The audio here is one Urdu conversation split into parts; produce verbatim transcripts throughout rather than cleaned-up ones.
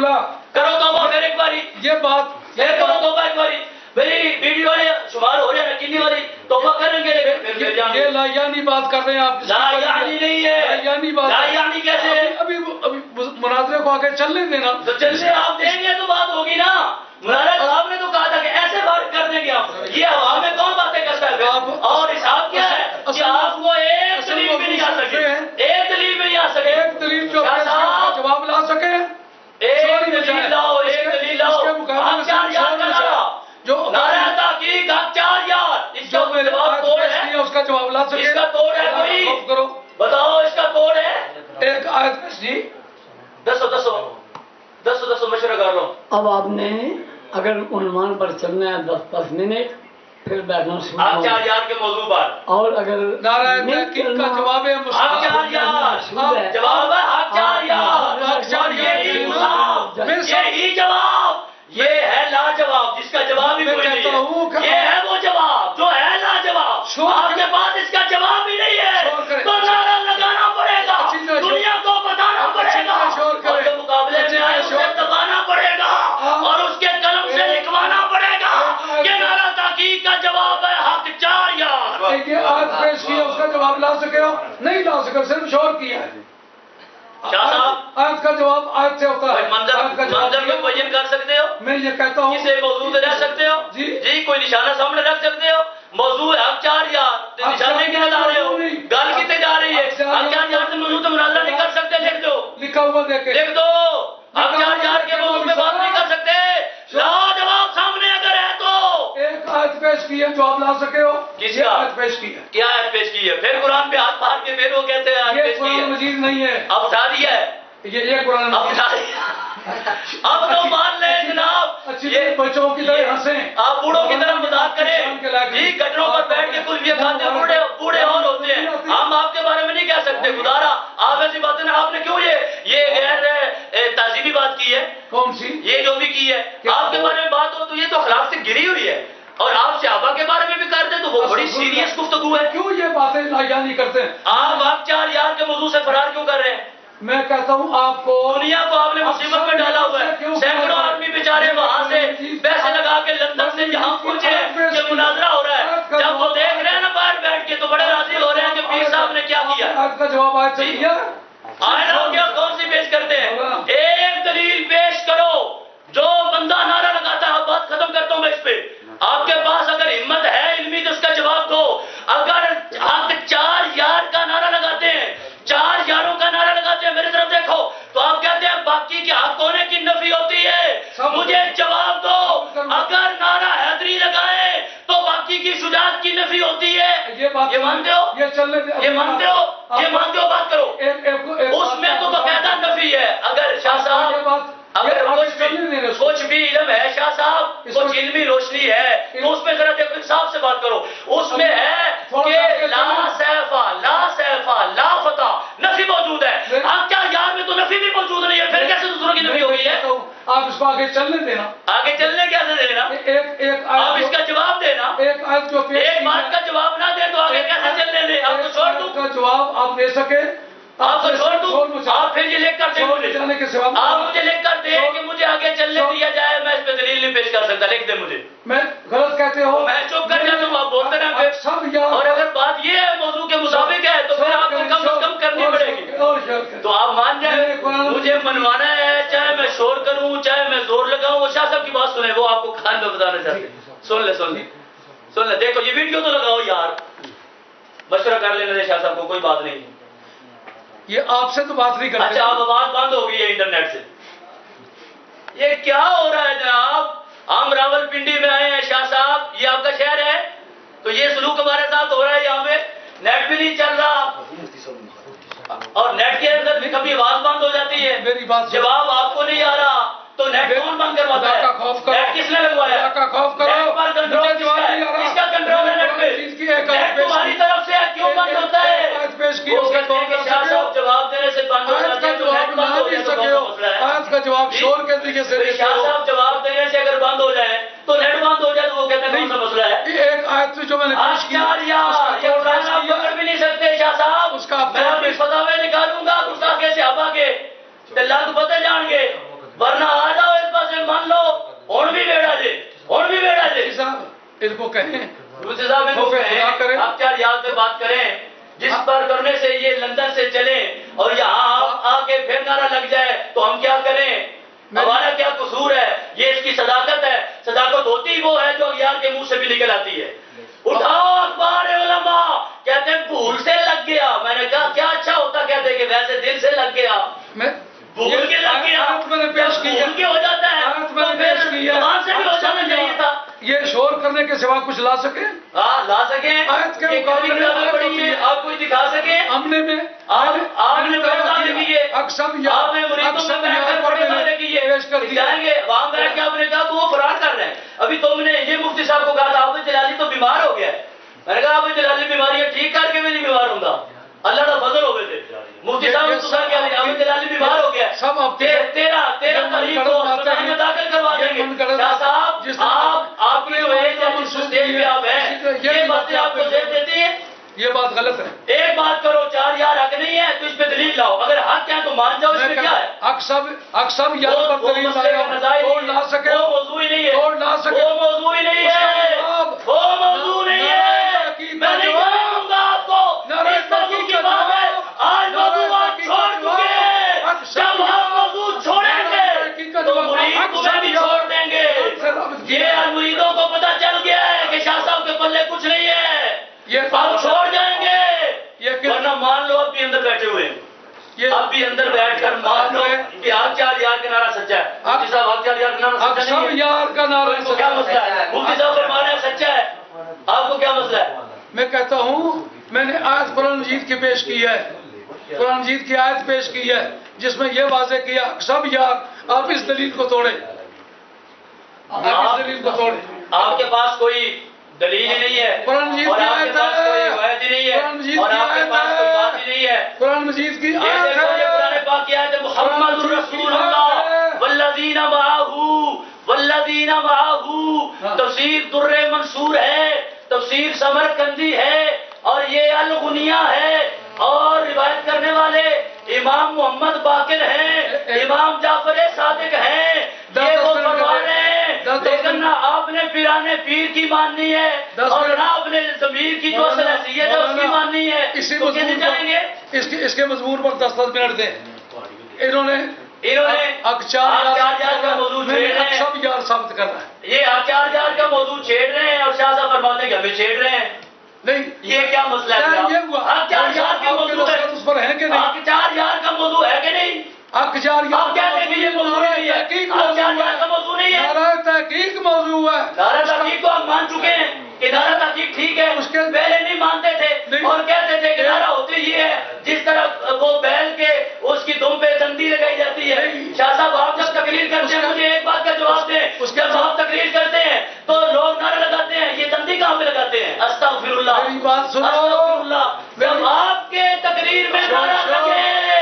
کرو توبہ پھر ایک باری یہ بات پھر کرو توبہ ایک باری میری ویڈیو ہے شمار ہو رہے ہیں کتنی باری توبہ کریں گے یہ لا یعنی بات کر رہے ہیں آپ. لا یعنی نہیں ہے. لا یعنی بات لا یعنی کیسے؟ ابھی ابھی مناظرے کو آگے چلنے دینا. تو چلنے آپ دیں گے تو بات ہوگی نا. مولانا صاحب نے تو کہا تھا کہ ایسے بات کر دیں گے آپ. یہ ہوا میں کون باتیں کرتا ہے اور حساب کیا ہے کہ آپ کو ایک دلیل بھی نہیں آ سکے. ایک دلیل بھی نہیں آ سکے. ایک دلیل جو جواب لا سکے. ایک دلیل لاؤ. ایک دلیل لاؤ. آپ چار یار کا نعرہ جو نعرہ تحقیق آپ چار یار اس کا جواب توڑ ہے. اس کا جواب لا سکے. اس کا توڑ ہے کوئی کرو بتاؤ اس کا توڑ ہے. ایک آیت جی دسو دسو دسو دسو مشورہ کر لو. اب آپ نے اگر عنوان پر چلنا ہے دس دس منٹ پھر بیٹھنا شروع آپ چار یار کے موضوع پر اور اگر نعرہ تحقیق کا جواب ہے آپ چار یار جواب ہے. آپ چار یار آپ چار یار یہی جواب یہ ہے لاجواب جس کا جواب ہی کوئی نہیں ہے. یہ ہے وہ جواب جو ہے لاجواب. آپ کے پاس اس کا جواب ہی نہیں ہے تو نعرہ لگانا پڑے گا. دنیا کو بتانا پڑے گا اور جو مقابلے میں آئے اسے دبانا پڑے گا اور اس کے قلم سے لکھوانا پڑے گا کہ نعرہ تحقیق کا جواب ہے حق چار یار. یہ آج پیش کیا اس کا جواب لا سکے ہو نہیں لا سکے صرف شور کیا ہے. شاہ صاحب آج کا جواب آج سے ہوتا ہے. منظر منظر میں معین کر سکتے ہو. میں یہ کہتا ہوں کسی موضوع سے رہ سکتے ہو. جی جی کوئی نشانہ سامنے رکھ سکتے ہو. موضوع ہے آپ چار یار نشانے کی جا رہے ہو. گل کتنے جا رہی ہے. آپ چار یار سے موضوع تو مناظرہ نہیں کر سکتے. لکھ دو لکھا ہوا دیکھیں لکھ دو. آپ چار یار کے موضوع پہ بات نہیں کر سکتے. لاجواب سامنے اگر ہے تو ایک آیت پیش کی ہے جواب لا سکے ہو. کس یہ کا آیت پیش کی ہے. کیا آیت پیش کی ہے. پھر قرآن پہ ہاتھ مار کے پھر وہ کہتے ہیں آیت یہ پیش کی قرآن ہے. مجید نہیں ہے. اب اٹھا دیا ہے. یہ یہ قرآن اب مجید اٹھا دیا. اب تو مان لیں جناب. یہ بچوں کی طرح ہنسیں. آپ بوڑھوں کی طرح مذاق کریں. جی گٹروں پر بیٹھ کے کلفیاں کھاتے ہیں. بوڑھے بوڑھے اور ہوتے ہیں. ہم آپ کے بارے میں نہیں کہہ سکتے. گزارا آپ ایسی باتیں آپ نے کیوں یہ یہ غیر تہذیبی بات کی ہے. کون سی یہ جو بھی کی ہے آپ کے بارے میں بات ہو تو یہ تو اخلاق سے گری ہوئی ہے. اور آپ صحابہ کے بارے میں بھی کر دیں تو وہ بڑی سیریس گفتگو ہے. کیوں یہ باتیں یعنی کرتے ہیں. آپ آپ چار یار کے موضوع سے فرار کیوں کر رہے ہیں. میں کہتا ہوں آپ کو دنیا کو آپ نے مصیبت میں ڈالا ہوا ہے. سینکڑوں آدمی بیچارے وہاں سے پیسے لگا کے لندن سے یہاں پہنچے کہ مناظرہ ہو رہا ہے. جب وہ دیکھ رہے ہیں نا باہر بیٹھ کے تو بڑے راضی ہو رہے ہیں کہ پیر صاحب نے کیا کیا. آج کا جواب آج چاہیے آئے نا کیا کون سی پیش کرتے ہیں. ایک دلیل پیش کرو جو بندہ نعرہ لگاتا ہے. بات ختم کرتا ہوں میں اس پہ. آپ کے پاس اگر ہمت ہے علمی تو اس کا جواب دو. اگر آپ چار یار کا نعرہ لگاتے ہیں چار یاروں کا نعرہ لگاتے ہیں میری طرف دیکھو تو آپ کہتے ہیں باقی کے حق ہونے کی نفی ہوتی ہے. مجھے جواب دو اگر نعرہ حیدری لگائے تو باقی کی شجاعت کی نفی ہوتی ہے. یہ مانتے ہو یہ مانتے ہو یہ مانتے ہو بات کرو. اس میں تو باقاعدہ نفی ہے. اگر شاہ صاحب اگر کچھ بھی کچھ بھی علم ہے شاہ صاحب کچھ علمی روشنی ہے تو اس میں ذرا دیکھو انصاف سے بات کرو. اس میں ہے کہ لا سیفا لا سیفا لا فتح نفی موجود ہے. آپ کیا یار میں تو نفی بھی موجود نہیں ہے. پھر کیسے دوسروں کی نفی ہو گئی ہے. آپ اس کو آگے چلنے دینا. آگے چلنے کیسے دینا. ایک ایک آپ اس کا جواب دینا. ایک آیت جو ایک بات کا جواب نہ دے تو آگے کیسے چلنے دے. آپ کو چھوڑ دوں کا جواب آپ دے سکے آپ کو چھوڑ دوں. آپ پھر یہ لکھ کر دیں مجھے آپ مجھے لکھ کر دیں کہ مجھے آگے چلنے دیا جائے. میں اس پہ دلیل نہیں پیش کر سکتا. لکھ دیں مجھے. میں غلط کہتے ہو میں چپ کر جاتا ہوں. آپ بولتے رہیں پھر سب اور اگر بات یہ ہے موضوع کے مطابق ہے تو پھر آپ کو کم از کم کرنی پڑے گی. تو آپ مان جائیں مجھے منوانا ہے چاہے میں شور کروں چاہے میں زور لگاؤں. وہ شاہ صاحب کی بات سنیں وہ آپ کو کھان میں بتانا چاہتے ہیں. سن لے سن لے سن لے. دیکھو یہ ویڈیو تو لگاؤ یار. مشورہ کر لینے دے شاہ صاحب کو کوئی بات نہیں. یہ آپ سے تو بات نہیں کرتے. اچھا آپ آواز بند ہو گئی ہے انٹرنیٹ سے. یہ کیا ہو رہا ہے جناب. ہم راول پنڈی میں آئے ہیں شاہ صاحب یہ آپ کا شہر ہے تو یہ سلوک ہمارے ساتھ ہو رہا ہے. یہاں پہ نیٹ بھی نہیں چل رہا اور نیٹ کے اندر بھی کبھی آواز بند ہو جاتی ہے. میری بات جواب آپ کو نہیں آ رہا تو نیٹ کون بند کرواتا ہے. نیٹ کس نے لگوایا. نیٹ پر کنٹرول کس کا ہے. اس کا کنٹرول ہے نیٹ پہ. نیٹ تمہاری طرف سے کیوں بند ہوتا ہے. وہ کہتے ہیں کہ شاہ صاحب جواب دینے سے بند ہو جاتے ہیں تو نیٹ بند ہو جائے تو کون سا مسئلہ ہے. آج کا جواب شور کے طریقے سے شاہ صاحب جواب دینے سے اگر بند ہو جائے تو نیٹ بند ہو جائے تو وہ کہتے ہیں کون سا مسئلہ ہے. ایک آیت جو میں نے پیش کی یہ اٹھانا آپ پکڑ بھی نہیں سکتے شاہ صاحب. اس کا میں اپنی فتاوے نکالوں گا گستاخ صحابہ کے اللہ کو پتہ جان گے ورنہ کہیں مفتی صاحب ان کو خوف خدا کہیں کریں۔ آپ چار یاد پہ بات کریں جس پر کرنے سے یہ لندن سے چلے اور یہاں آپ آ کے پھر نعرہ لگ جائے تو ہم کیا کریں؟ ہمارا کیا قصور ہے؟ یہ اس کی صداقت ہے. صداقت ہوتی وہ ہے جو اغیار کے منہ سے بھی نکل آتی ہے. اٹھاؤ اخبار علماء، کہتے ہیں بھول سے لگ گیا. میں نے کہا کیا اچھا ہوتا کہتے کہ ویسے دل سے لگ گیا. میں بھول کے لگ گیا. آیت میں نے پیش کی ہے، بھول کے ہو جاتا ہے آیت میں تو نے پیش پھر کی ہے، زبان سے بھی ہو جانا چاہیے تھا. یہ شور کرنے کے سوا کچھ لا سکے؟ ہاں لا سکیں. آیت کے یہ مقابلے میں کتابیں آیت پڑھی ہوتی ہیں، ہے. آپ کوئی دکھا سکیں؟ ہم نے میں آپ آپ نے بڑے دعوے کیے، اقسم یا آپ نے مریدوں میں اقسم بیٹھ یا کر پر بڑے میں دعوے نے کیے. پیش کر دیا. جائیں گے وہاں بیٹھ کے آپ نے کہا کہ وہ فرار کر رہے ہیں. ابھی تم نے یہ مفتی صاحب کو کہا تھا عابد جلالی تو بیمار ہو گیا ہے. میں نے کہا عابد جلالی بیماری ہے ٹھیک کر کے میں نہیں بیمار ہوں گا. اللہ کا فضل ہو گئے تھے. مفتی صاحب نے کہا کہ عابد جلالی بیمار ہو گیا ہے. سب اب تیرہ تیرہ تیرہ تاریخ کو اسپتال میں داخل کروا دیں گے. شاہ صاحب آپ آپ کی جو ایج ہے جس اسٹیج پہ آپ ہیں یہ باتیں آپ کو دیکھ دیتی ہیں. یہ بات غلط ہے. ایک بات کرو چار یار حق نہیں ہے تو اس پہ دلیل لاؤ. اگر حق ہے تو مان جاؤ. اس میں کیا ہے؟ اقسم اقسم یا وہ پر وہ دلیل مسئلے کا لایا نزاعی توڑ نہیں لا ہے. سکے وہ موضوع ہی نہیں ہے. توڑ لا سکے. وہ موضوع ہی نہیں ہے. وہ موضوع نہیں ہے. میں نہیں کہوں گا آپ کو اس موضوع کی بات ہے. آج موضوع آپ چھوڑ چکے ہیں. جب آپ موضوع چھوڑیں گے تو مرید تمہیں بھی چھوڑ دیں گے. یہ مریدوں کو پتہ چل گیا ہے کہ شاہ صاحب کے پلے کچھ نہیں ہے. یہ ہم چھوڑ جائیں گے. یہ ورنہ مان لو اب بھی اندر بیٹھے ہوئے ہیں. یہ اب بھی اندر بیٹھ کر مان لو کہ حق چار یار کا نعرہ سچا ہے. مفتی صاحب حق چار یار کا نعرہ سچا اقسم نہیں ہے. یار کا نعرہ تو کیا مسئلہ ہے؟ مفتی صاحب فرمانا ہے سچا ہے. آپ کو کیا مسئلہ ہے؟ میں کہتا ہوں میں نے آیت قرآن مجید کی پیش کی ہے. قرآن مجید کی آیت پیش کی ہے جس میں یہ واضح کیا سب یار آپ اس دلیل کو توڑیں. آپ اس دلیل کو توڑیں. آپ کے پاس کوئی دلیل ہی نہیں ہے قرآن مجید اور کی آپ کے آیت پاس ہے. کوئی روایت ہی نہیں قرآن مجید ہے اور کی آپ کے آیت پاس کوئی ہے. بات ہی نہیں ہے. قرآن مجید کی یہ آیت دیکھو یہ قرآن ہے. پاک کی آیت ہے محمد رسول اللہ والذین معہ والذین معہ. تفسیر در منصور ہے، تفسیر سمرقندی ہے اور یہ الغنیہ ہے. اور روایت کرنے والے امام محمد باقر ہیں، امام جعفر صادق ہیں. یہ وہ فرما رہے ہیں لیکن نہ آپ نے پیرانے پیر کی ماننی ہے اور نہ آپ نے ضمیر کی جو اصل حیثیت ہے اس کی ماننی ہے. اسی تو کہنے جائیں گے اس کے اس کے مضمون پر دس دس منٹ دیں. انہوں نے انہوں نے اقچار آچار یار کا موضوع میں نے چھیڑ رہے ہیں. اقسم یار ثابت کرنا ہے. یہ آچار یار کا موضوع چھیڑ رہے ہیں اور شاہ صاحب فرماتے ہیں کہ ہمیں چھیڑ رہے ہیں. نہیں یہ کیا مسئلہ ہے؟ یہ ہوا آچار یار کا آپ کے موضوع ہے. دستخط اس پر ہیں کہ نہیں؟ آچار یار کا موضوع ہے کہ نہیں؟ اقچار یار آپ کہتے ہیں کہ یہ موضوع نہیں ہے. تحقیق آچار موضوع یار کا ہے. موضوع نہیں ہے. نعرہ تحقیق موضوع ہے. نعرہ تحقیق کو ہم مان چکے ہیں کہ نعرہ تحقیق ٹھیک ہے. اس کے پہلے نہیں مانتے تھے اور کہتے تھے کہ نعرہ ہوتی یہ ہے جس طرح وہ بیل کے اس کی دم پہ دندی لگائی جاتی ہے. شاہ صاحب آپ جب تقریر کرتے ہیں مجھے ایک بات کا جواب دیں. جب آپ تقریر کرتے ہیں تو لوگ نعرہ لگاتے ہیں یہ دندی کہاں پہ لگاتے ہیں؟ استغفر اللہ میری بات سنو. استغفر اللہ. جب آپ کے تقریر میں نعرہ لگے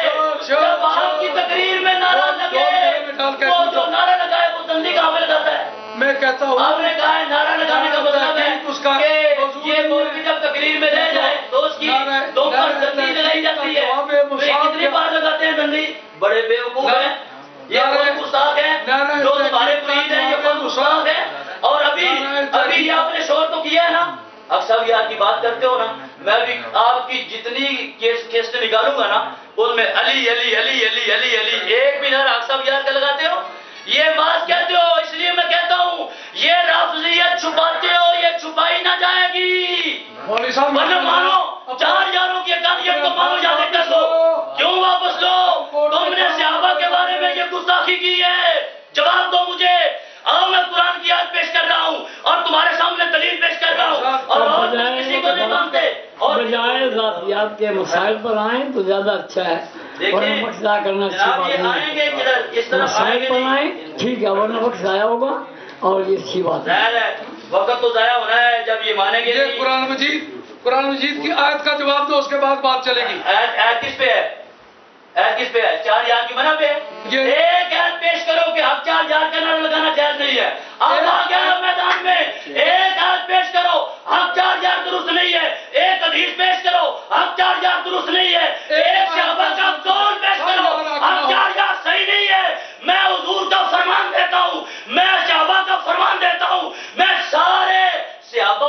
جب آپ کی تقریر میں نعرہ لگے وہ جو نعرہ لگائے وہ دندی کہاں پہ لگاتا ہے؟ میں کہتا ہوں آپ نے کہا ہے نعرہ لگانے کا مطلب ہے اس کا کہ یہ مولوی جب تقریر میں لے جائے تو اس کی دو پر دندی لگائی جاتی ہے. تو یہ کتنی بار لگاتے ہیں دندی؟ بڑے بیوقوف ہیں. یہ خود گستاخ ہیں جو تمہارے مرید ہیں. یہ خود گستاخ ہیں. اور ابھی ابھی یہ آپ نے شور تو کیا ہے نا. اکثر یار کی بات کرتے ہو نا. میں بھی آپ کی جتنی کیسٹ نکالوں گا نا ان میں علی علی علی علی علی علی ایک بھی نعرہ اکثر یار کا لگاتے ہو. یہ بات کہتے ہو اس لیے میں کہتا ہوں یہ رافضیت چھپاتے ہو یہ چھپائی نہ جائے گی. مولوی صاحب ورنہ مانو چار یاروں کی اکانیت کو مانو یا کر لو. کیوں واپس لو؟ تم نے صحابہ کے بارے میں یہ گستاخی کی ہے. جواب دو مجھے. آؤ میں قرآن کی آیت پیش کر رہا ہوں اور تمہارے سامنے دلیل پیش کر رہا ہوں اور اور کسی کو نہیں مانتے. اور بجائے ذاتیات کے مسائل پر آئیں تو زیادہ اچھا ہے. ورنہ وقت ضائع کرنا اچھی جناب بات یہ آئیں نہیں گے ہے. کدھر اس طرف آئیں مسائل گے پر نہیں. آئیں ٹھیک ہے ورنہ وقت ضائع ہوگا اور یہ اچھی بات ہے. ظاہر ہے وقت تو ضائع ہونا ہے جب یہ مانیں گے یہ نہیں. قرآن مجید قرآن مجید کی آیت کا جواب دو اس کے بعد بات چلے گی. ایت ایت کس پہ ہے؟ ایت کس پہ ہے؟ چار یار کی منع پہ ہے. یہ- ایک ایت پیش کرو کہ حق چار یار کا نعرہ لگانا جائز نہیں ہے. اب آ گیا میدان میں. ایک ایت پیش کرو حق چار یار درست نہیں ہے. ایک حدیث پیش کرو حق چار یار درست نہیں ہے. ایک صحابہ کا قول پیش کرو حق چار یار صحیح نہیں ہے. میں حضور کا فرمان دیتا ہوں. میں صحابہ کا فرمان دیتا ہوں. میں سارے صحابہ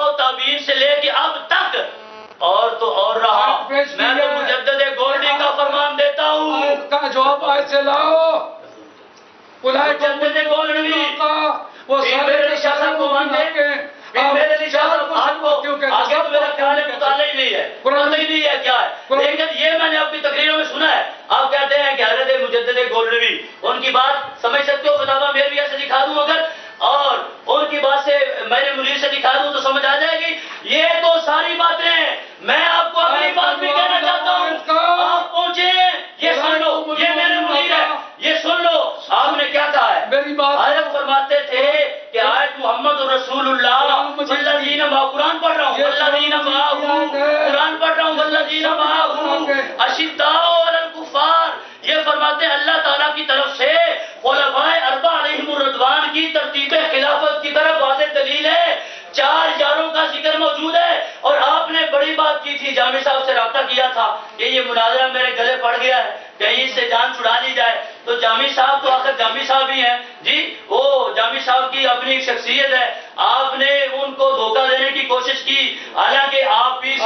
جواب آیت سے لاؤ. اولئک مجدد گولڈوی وہ سارے کے شاہ صاحب کو مانتے ہیں. میرے لیے شاہ صاحب آپ کو آگے تو میرا خیال ہے مطالعہ ہی نہیں ہے, قرآن ہی نہیں ہے کیا ہے. لیکن یہ میں نے اپنی تقریروں میں سنا ہے, آپ کہتے ہیں کہ حضرت مجدد گولڈوی, ان کی بات سمجھ سکتے ہو فتاویٰ میرویہ سے دکھا دوں اگر, اور ان کی بات سے میرے منیر سے دکھا دوں تو سمجھ آ جائے گی. یہ تو ساری باتیں ہیں. میں آپ کو اپنی بات بھی کہنا چاہتا ہوں, آپ پہنچے, یہ سن لو, یہ میرے منیر ہے, یہ سن لو. آپ نے کیا کہا ہے؟ میری بات حضرت فرماتے تھے کہ آیت محمد رسول اللہ والذین معہ, قرآن پڑھ رہا ہوں, والذین معہ, قرآن پڑھ رہا ہوں, والذین معہ اشداء علی الکفار. یہ فرماتے ہیں اللہ تعالیٰ کی طرف سے خلفائے اربعہ علیہم الرضوان کی ترتیب خلافت کی طرف واضح دلیل ہے. چار یاروں کا ذکر موجود ہے. اور آپ نے بڑی بات کی تھی, جامی صاحب سے رابطہ کیا تھا کہ یہ مناظرہ میرے گلے پڑ گیا ہے, کہیں اس سے جان چھڑا لی جائے. تو جامی صاحب تو آخر جامی صاحب ہی ہیں جی, وہ جامی صاحب کی اپنی ایک شخصیت ہے. آپ نے ان کو دھوکہ دینے کی کوشش کی, حالانکہ آپ بھی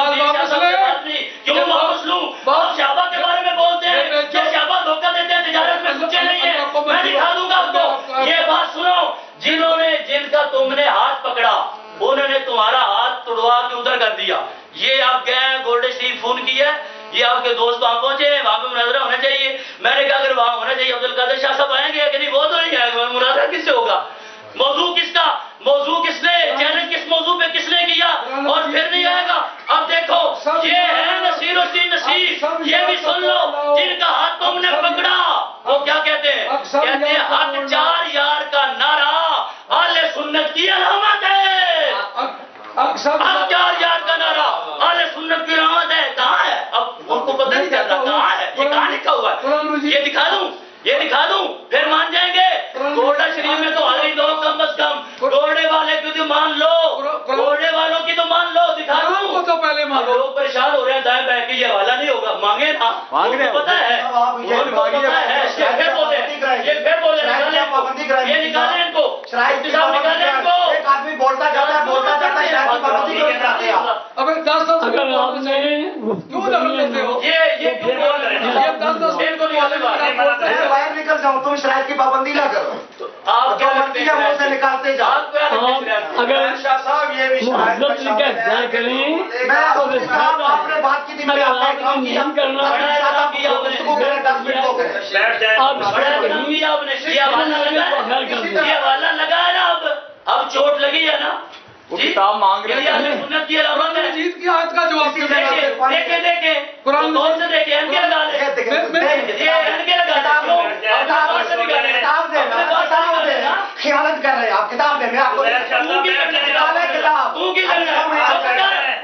کیوں واپس لوں, آپ شعبہ کے بارے میں بولتے ہیں کہ شعبہ دھوکہ دیتے ہیں, تجارت میں سچے نہیں ہیں. میں دکھا دوں گا آپ کو. یہ بات سنو, جنہوں نے, جن کا تم نے ہاتھ پکڑا, انہوں نے تمہارا ہاتھ توڑوا کے ادھر کر دیا. یہ آپ گئے ہیں گولڈ شریف فون کیا, یہ آپ کے دوست وہاں پہنچے ہیں, وہاں پہ مناظرہ ہونا چاہیے. میں نے کہا اگر وہاں ہونا چاہیے عبد القادر شاہ صاحب آئیں گے کہ نہیں, وہ تو نہیں آئے گا. مناظرہ کس سے ہوگا, موضوع کس کا, موضوع کس نے, چیلنج کس موضوع پہ کس نے کیا, اور پھر نہیں آئے گا. اب دیکھو یہ ہے نصیر الدین نصیر, یہ بھی سن لو, جن کا ہاتھ تم نے پکڑا وہ کیا کہتے ہیں, کہتے ہیں حق چار یار کا نعرہ اہل سنت کی علامت ہے. حق چار یار کا نعرہ اہل سنت کی علامت ہے. کہاں ہے, اب ان کو پتہ نہیں چلتا کہاں ہے, یہ کہاں لکھا ہوا ہے. یہ دکھا دوں, یہ دکھا دوں, پھر مان جائیں گے. گولڈا شریف میں تو حاضری دو کم از کم, گولڈے والے کی تو مان لو, گولڈے والوں کی تو مان لو. دکھا دوں تو پہلے مانگو. لوگ پریشان ہو رہے ہیں دائیں بائیں کہ یہ حوالہ نہیں ہوگا, مانگے نا, ان کو پتہ ہے, ان کو پتہ ہے. یہ پھر بولے, یہ پھر بولے, نکالیں ان کو, یہ نکالیں ان کو, مفتی صاحب نکالیں ان کو. ایک آدمی بولتا جاتا ہے, بولتا جاتا ہے, شاید کی پابندی کیوں نہیں کرتے آپ؟ ابھی دس دس اگر آپ نے کیوں دخل دیتے ہو, یہ یہ کیوں بول رہے ہیں, یہ دس دس ان کو نکالیں باہر. میں باہر نکل جاؤں, تم شرائط کی پابندی نہ کرو. آپ کیا جو مرضی ہے منہ سے نکالتے جاؤ. آپ کیا لگتے ہیں, اگر شاہ صاحب یہ بھی شرائط محبت کا کا شامل اختیار ہے. کریں, میں آپ آپ نے بات کی تھی, میں نے آپ کا احترام کیا. کرنا میں چاہتا ہوں کہ آپ گفتگو کریں, دس منٹ ہو گئے. آپ بڑا کام کیا آپ نے, یہ حوالہ لگا ہے, یہ حوالہ لگا ہے نا. اب اب چوٹ لگی ہے نا, وہ کتاب مانگ رہے یہ اہل سنت کی علامت ہے. مجید کی آیت کا جواب کیوں نہیں دیتے؟ دیکھیں دیکھیں قرآن کون سے دیکھیں, ان کے لگا لیں, یہ ان کے لگا لیں. کتاب دیں, کتاب دیں, خیانت کر رہے ہیں آپ. کتاب دیں, میں آپ کو تو کی کرنا کتاب ہے, کتاب. تو کی کرنا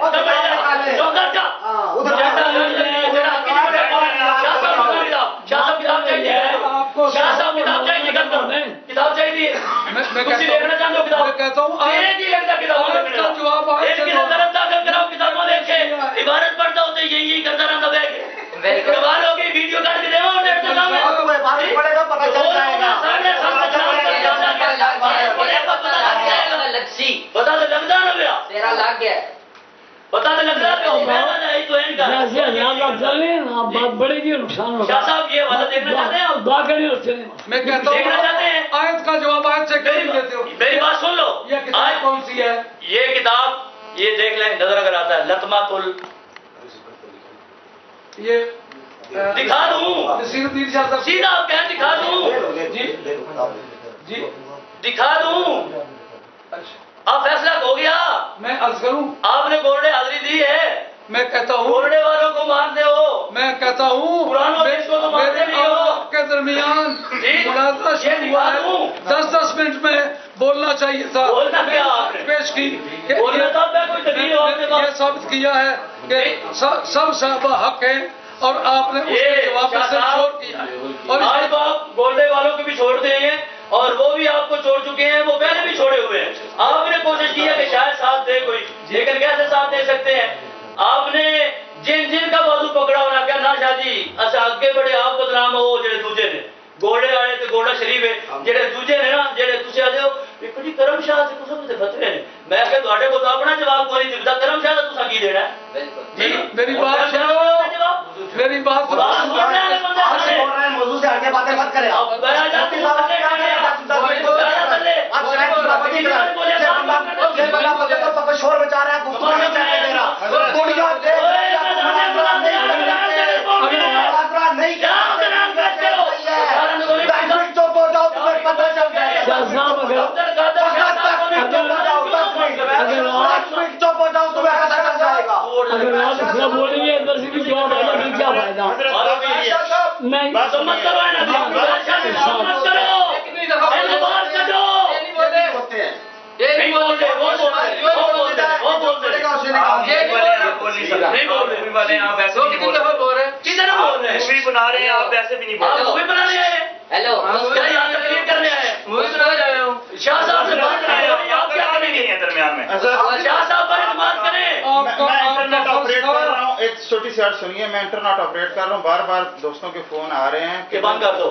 چوکر کا شاہ صاحب کتاب چاہیے, شاہ صاحب کتاب چاہیے, کتاب چاہیے. کسی دیکھنا چاہتے ہو کتاب, میں کہتا ہوں ایک ہی لگتا کتابوں میں, ایک کی طرف داخل کراؤ کتابوں دیکھے, عبارت پڑھتا ہوتے یہی یہی کرتا رہتا بیٹھ کے. کمال ہوگی, ویڈیو کاٹ کے دیو نیٹ پہ سامنے, عبارت پڑھے گا پتہ چل جائے گا. پتا تو لگتا نہ گیا, تیرا لگ گیا. پتا تو لگتا کہ ہو پیدا نہیں تو ان کا. جیسے حضرات آپ چلیں نا, بات بڑھے گی, نقصان ہوگا. شاہ صاحب یہ والا دیکھنا چاہتے ہیں, دعا کریں اور چلیں. میں کہتا دیکھنا ہوں چاہتے ہیں. آیت کا جواب آیت سے کیوں نہیں دیتے ہو؟ میری بات سن لو, یہ کتاب کون سی ہے؟ یہ کتاب یہ دیکھ لیں, نظر اگر آتا ہے لطمۃ ال, یہ دکھا دوں نصیر الدین شاہ صاحب. سیدھا آپ کہیں دکھا دوں, جی جی دکھا دوں. اب فیصلہ ہو گیا, میں عرض کروں, آپ نے گورڈے حاضری دی ہے, میں کہتا ہوں, گورڈے والوں کو مانتے ہو, میں کہتا ہوں قرآن و حدیث کو تو مانتے نہیں ہو. آپ کے درمیان جی مناظرہ شروع ہوا ہے, دس دس منٹ میں بولنا چاہیے تھا. بولنا کیا آپ نے, پیش کی کہ بولنا تھا میں کوئی دلیل ہو آپ کے یہ پاس. ثابت کیا ہے کہ سب سب صحابہ حق ہیں, اور آپ نے اس کے یہ جواب میں شاہ سے صاحب, چھوڑ کیا ہے. اور اس آج تو آپ گولڈے والوں کو بھی چھوڑ دیں ہیں, اور وہ بھی آپ کو چھوڑ چکے ہیں, وہ پہلے بھی چھوڑے ہوئے ہیں. آپ نے کوشش کی ہے کہ شاید ساتھ دے کوئی, لیکن کیسے ساتھ دے سکتے ہیں. آپ نے جن جن کا بازو پکڑا ہونا کیا نا شاہ جی, اچھا آگے بڑے آپ بدنام ہو جڑے دوجے نے, گوڑے والے تے گوڑا شریف ہے, جڑے دوجے نے نا, جڑے تسی آدے ہو ایک جی کرم شاہ سے تساں تے فتوی نے, میں کہ تواڈے کو تو اپنا جواب کوئی نہیں دیتا, کرم شاہ دا تساں کی دینا ہے. بالکل. جی میری بات سنو, میری بات بات سننے والے بندے बातें मत करें आप। बया जा तू बल्ले करे बया बल्ले आप शायद पूरा बंदी करा ये बंदा ये बंदा पता तो पता शोर मचा रहा है गुफ्तगू नहीं करने दे रहा दुनिया देख रही है आप मुनाजरा नहीं मुनाजरा नहीं दस मिनट चुप हो जाओ तुम्हें पता चल जाएगा शाह साहब अगर दस मिनट चुप हो जाओ दस मिनट दस मिनट चुप हो जाओ तुम्हें पता चल जाएगा अगर आप इतना बोलेंगे अंदर से भी जवाब आएगा फिर क्या फायदा नहीं तो मत करो है ना मत करो ऐसे बात कर दो होते हैं ये नहीं बोल रहे वो बोल रहे वो बोल रहे वो बोल रहे ये बोले आप बोल नहीं सकते नहीं बोल रहे मूवी वाले आप ऐसे भी नहीं बोल रहे किधर बोल रहे हैं मूवी बना रहे हैं आप ऐसे भी नहीं बोल आप रहे मूवी बनाने आए हेलो क्या यहाँ तकरीर करने आए मूवी बना रहे हो शाह साहब से बात करें आप क्या कमी करेंगे नहीं है दरमियान में शाह साहब पर बात करें आपका मैं इंटरनेट आपका ऑपरेट कर रहा फर्स्ट हूँ एक छोटी सी बात सुनिए मैं इंटरनेट ऑपरेट कर रहा हूँ बार बार दोस्तों के फोन आ रहे हैं कि बंद कर दो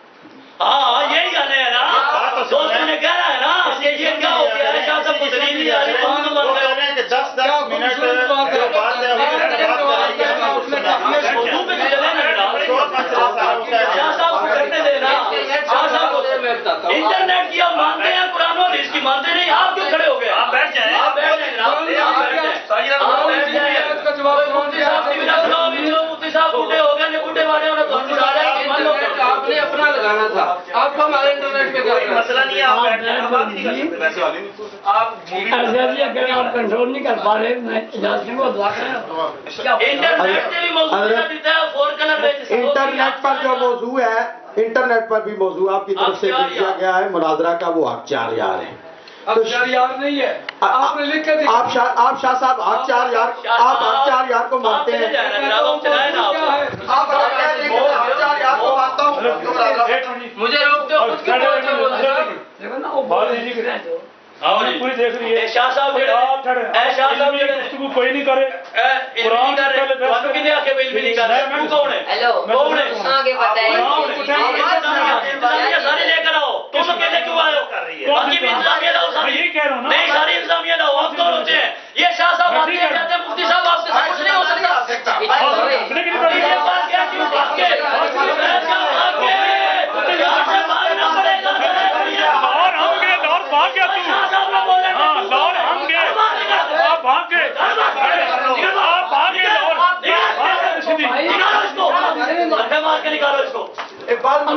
हाँ यही गाने है ना दोस्त ने कह रहा है ना ये ये क्या हो गया है शाह साहब को दलील नहीं आ रही कौन तो वो बंद कह कर रहे हैं कि दस दस क्या मिनट खूबसूरत बात है। जो बात है वो बात करेंगे आपने अपने मौजू पे तो चले ना शोर मत चला साहब होता है। शाह साहब को करने देना शाह साहब को इंटरनेट की आप मानते हैं कुरान और इसकी मानते नहीं आप क्यों खड़े हो गए आप बैठ जाएं आप बैठ जाएं जनाब, आप बैठ जाएं आप बैठ जाएं का जवाब कौन मुफ्ती साहब की बिना सुनाओ भी जो मुफ्ती साहब बूढ़े हो गए बूढ़े वाले उन्हें तो उड़ा रहे हैं मान लो आपने अपना लगाना था आप हमारे इंटरनेट पे कोई मसला नहीं है आप बैठ जाएं आप बात नहीं कर सकते वैसे आप मूवी ऐसे भी अगर आप कंट्रोल नहीं कर पा रहे मैं इजाजत को दुआ करें इंटरनेट से भी मौजूद देता है फोर कलर में इंटरनेट पर जो मौजू है इंटरनेट पर भी मौजू आपकी तरफ से अख्तियार किया गया है मुनाजरा का वो हक चार यार है अब चार यार नहीं है आपने लिख के दिखा आप शाह आप शाह साहब हक चार यार आप हक चार यार को मानते हैं क्या है आप बताइए कि मैं चार यार को मानता हूँ मुझे रोक दो खुद क्यों बोलते हो देखो ना वो बोल रहे हैं पूरी देख रही है शाह साहब आप ठहरे ए शाह साहब गुफ्तगू कोई नहीं करे कुरान कर रहे ਤੁਹਾਨੂੰ ਕਿੰਨੇ ਆਖੇ ਬਿਲ ਵੀ ਨਹੀਂ ਕਰ रहे तू कौन है हेलो कौन है आगे बताइए इंतजामिया सारे लेकर आओ तुम अकेले क्यों आए हो बाकी भी इंतजामिया लाओ मैं यही कह रहा हूँ ना नहीं सारी इंतजामिया लाओ आप कौन होते हैं ये शाह साहब आते हैं कहते हैं मुफ्ती साहब आपके साथ कुछ नहीं हो सकता ये बात क्या क्यों भागे भागे यहाँ से भागना पड़ेगा लाहौर हम गए लाहौर भाग गया तू शाह साहब ने बोला हाँ लाहौर हम गए आप भाग गए आप भाग गए लाहौर भाग गए सीधी निकालो इसको धक्का मार के निकालो इसको एक बात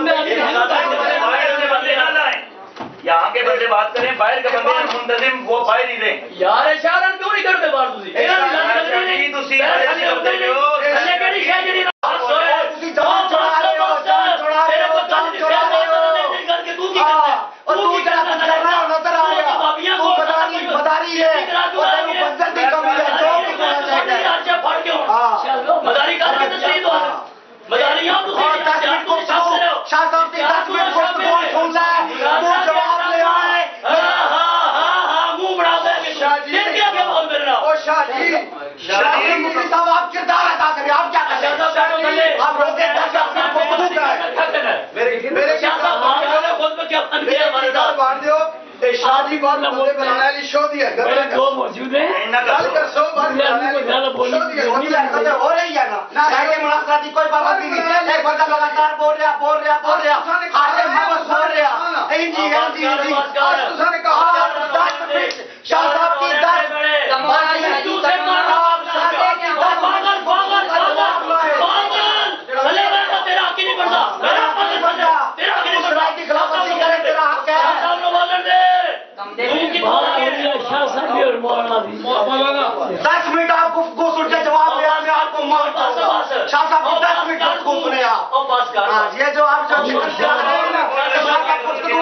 बंदे ना लाएं यहाँ के बंदे बात करें बाहर के बंदे मुंतजिम वो बाहर ही दें यार इशारा क्यों नहीं करते बाहर ਤੁਸੀਂ ਇਹਨਾਂ ਦੀ ਗੱਲ ਕਰਨੀ ਨਹੀਂ ਤੁਸੀਂ ਐਸੇ ਕਰਦੇ ਹੋ ਥੱਲੇ ਕਿਹੜੀ ਸ਼ੈ ਜਿਹੜੀ ਤੁਸੀਂ ਜਵਾਬ ਚੜਾ ਰਹੇ ਹੋ ਤੇਰੇ ਕੋਲ ਗੱਲ ਦੀ ਸ਼ੈ ਨਹੀਂ ਕਰਕੇ ਤੂੰ ਕੀ ਕਰਦਾ और तू क्या कुछ कर रहा है नजर आ रहा ਬਾਬੀਆਂ तू बता रही बता रही है और तेरे बंदर की कमी है जो भी करना चाहता है ਅੱਜ ਫੜ ਕੇ ਹੁਣ हाँ ਮਦਾਰੀ ਕਰਕੇ ਤਸਰੀਹ ਦੋ ਮਦਾਰੀਆਂ ਤੁਸੀਂ और दस मिनट को सुनो शाह साहब की दस मिनट को बोल सुन ले तू जवाब ले आए हाँ हाँ हाँ हाँ मुंह बड़ा दे शाह जी फिर क्या क्या बोल मेरे नाम ओ शाह जी शाह जी मुफ्ती साहब आप किरदार अदा करें आप क्या कर रहे हैं आप रोके दस मिनट को बदू कराए मेरे मेरे शाह साहब बात करो खुद पे क्या फन किया हमारे गल साथ मार दियो ए शादी बात बंदे बनाने वाली शो दी है मेरे दो मौजूद हैं इन्ना गल कर कर शो बात बनाने को ज्यादा बोलने शो दी है की मतलब खत्म हो रही है ना ना है मुलाकात की कोई पाबंदी नहीं एक बंदा लगातार बोल रहा बोल रहा बोल रहा आगे वापस बोल रहा ए जी है जी जी उसने कहा दस मिनट शाह साहब की दस तुम्हारा तू से मारो पागल पागल पागल पागल चले गया तेरा हक नहीं बनता मेरा पागल बन जा तेरा हक नहीं बनता की खिलाफत करे तेरा हक है साहब ने बोलन दे तू की बात हो रही है शाह साहब भी और मौलाना भी मौलाना दस मिनट आप गुफ्तगू सुन के जवाब दिया मैं आपको मारता हूँ शाह साहब की दस मिनट गुफ्तगू सुने आप ओ बस कर हाँ ये जो आप जो शाह साहब गुफ्तगू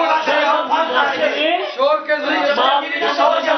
शोर के जरिए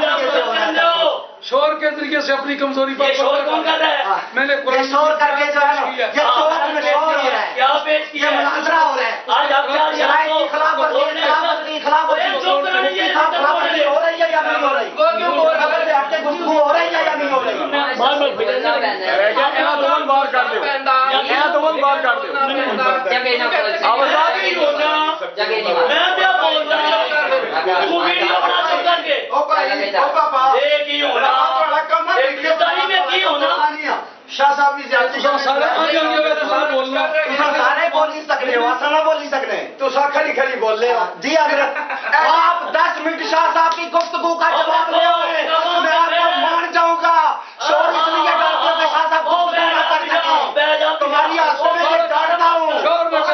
शोर के जरिए से अपनी कमजोरी पर ये शोर कौन कर रहा है मैंने ये कुरान शोर करके जो है ना ये चौक में शोर हो रहा है क्या पेश ये किया मुनाजरा हो रहा है आज आप चार शराइत की खिलाफत की खिलाफत की खिलाफत की जो कर रही है साहब खिलाफत हो रही है या नहीं हो रही वो क्यों बोल रहा है आपके गुफ्तगू हो रही है या नहीं हो रही बार बार फिरना ਇਹਨਾਂ ਦੋਵਾਂ ਬਾਹਰ ਕੱਢ ਦਿਓ ਇਹਨਾਂ ਦੋਵਾਂ ਬਾਹਰ ਕੱਢ ਦਿਓ ਜਗੇ ਨਾ आवाज नहीं बोलना जगे नहीं मैं क्या बोल रहा हूं तू वीडियो बना चुप करके ओ भाई ओ पापा एक ही होना थोड़ा कम एक किताबी में की होना शाह साहब की ज्यादती सारे आ जाएंगे बोलना तुसा सारे बोल ही सकते हो, असल ना बोल ही सकते। तुसा खड़ी खड़ी बोल ले जी हजरत, आप दस मिनट शाह साहब की गुफ्तगू का जवाब ले आए, मैं आपको मान जाऊंगा। शोर इसलिए डालते हो कि शाह साहब गुफ्तगू ना कर सके, तुम्हारी आंखों में मैं डांटता हूँ। शोर में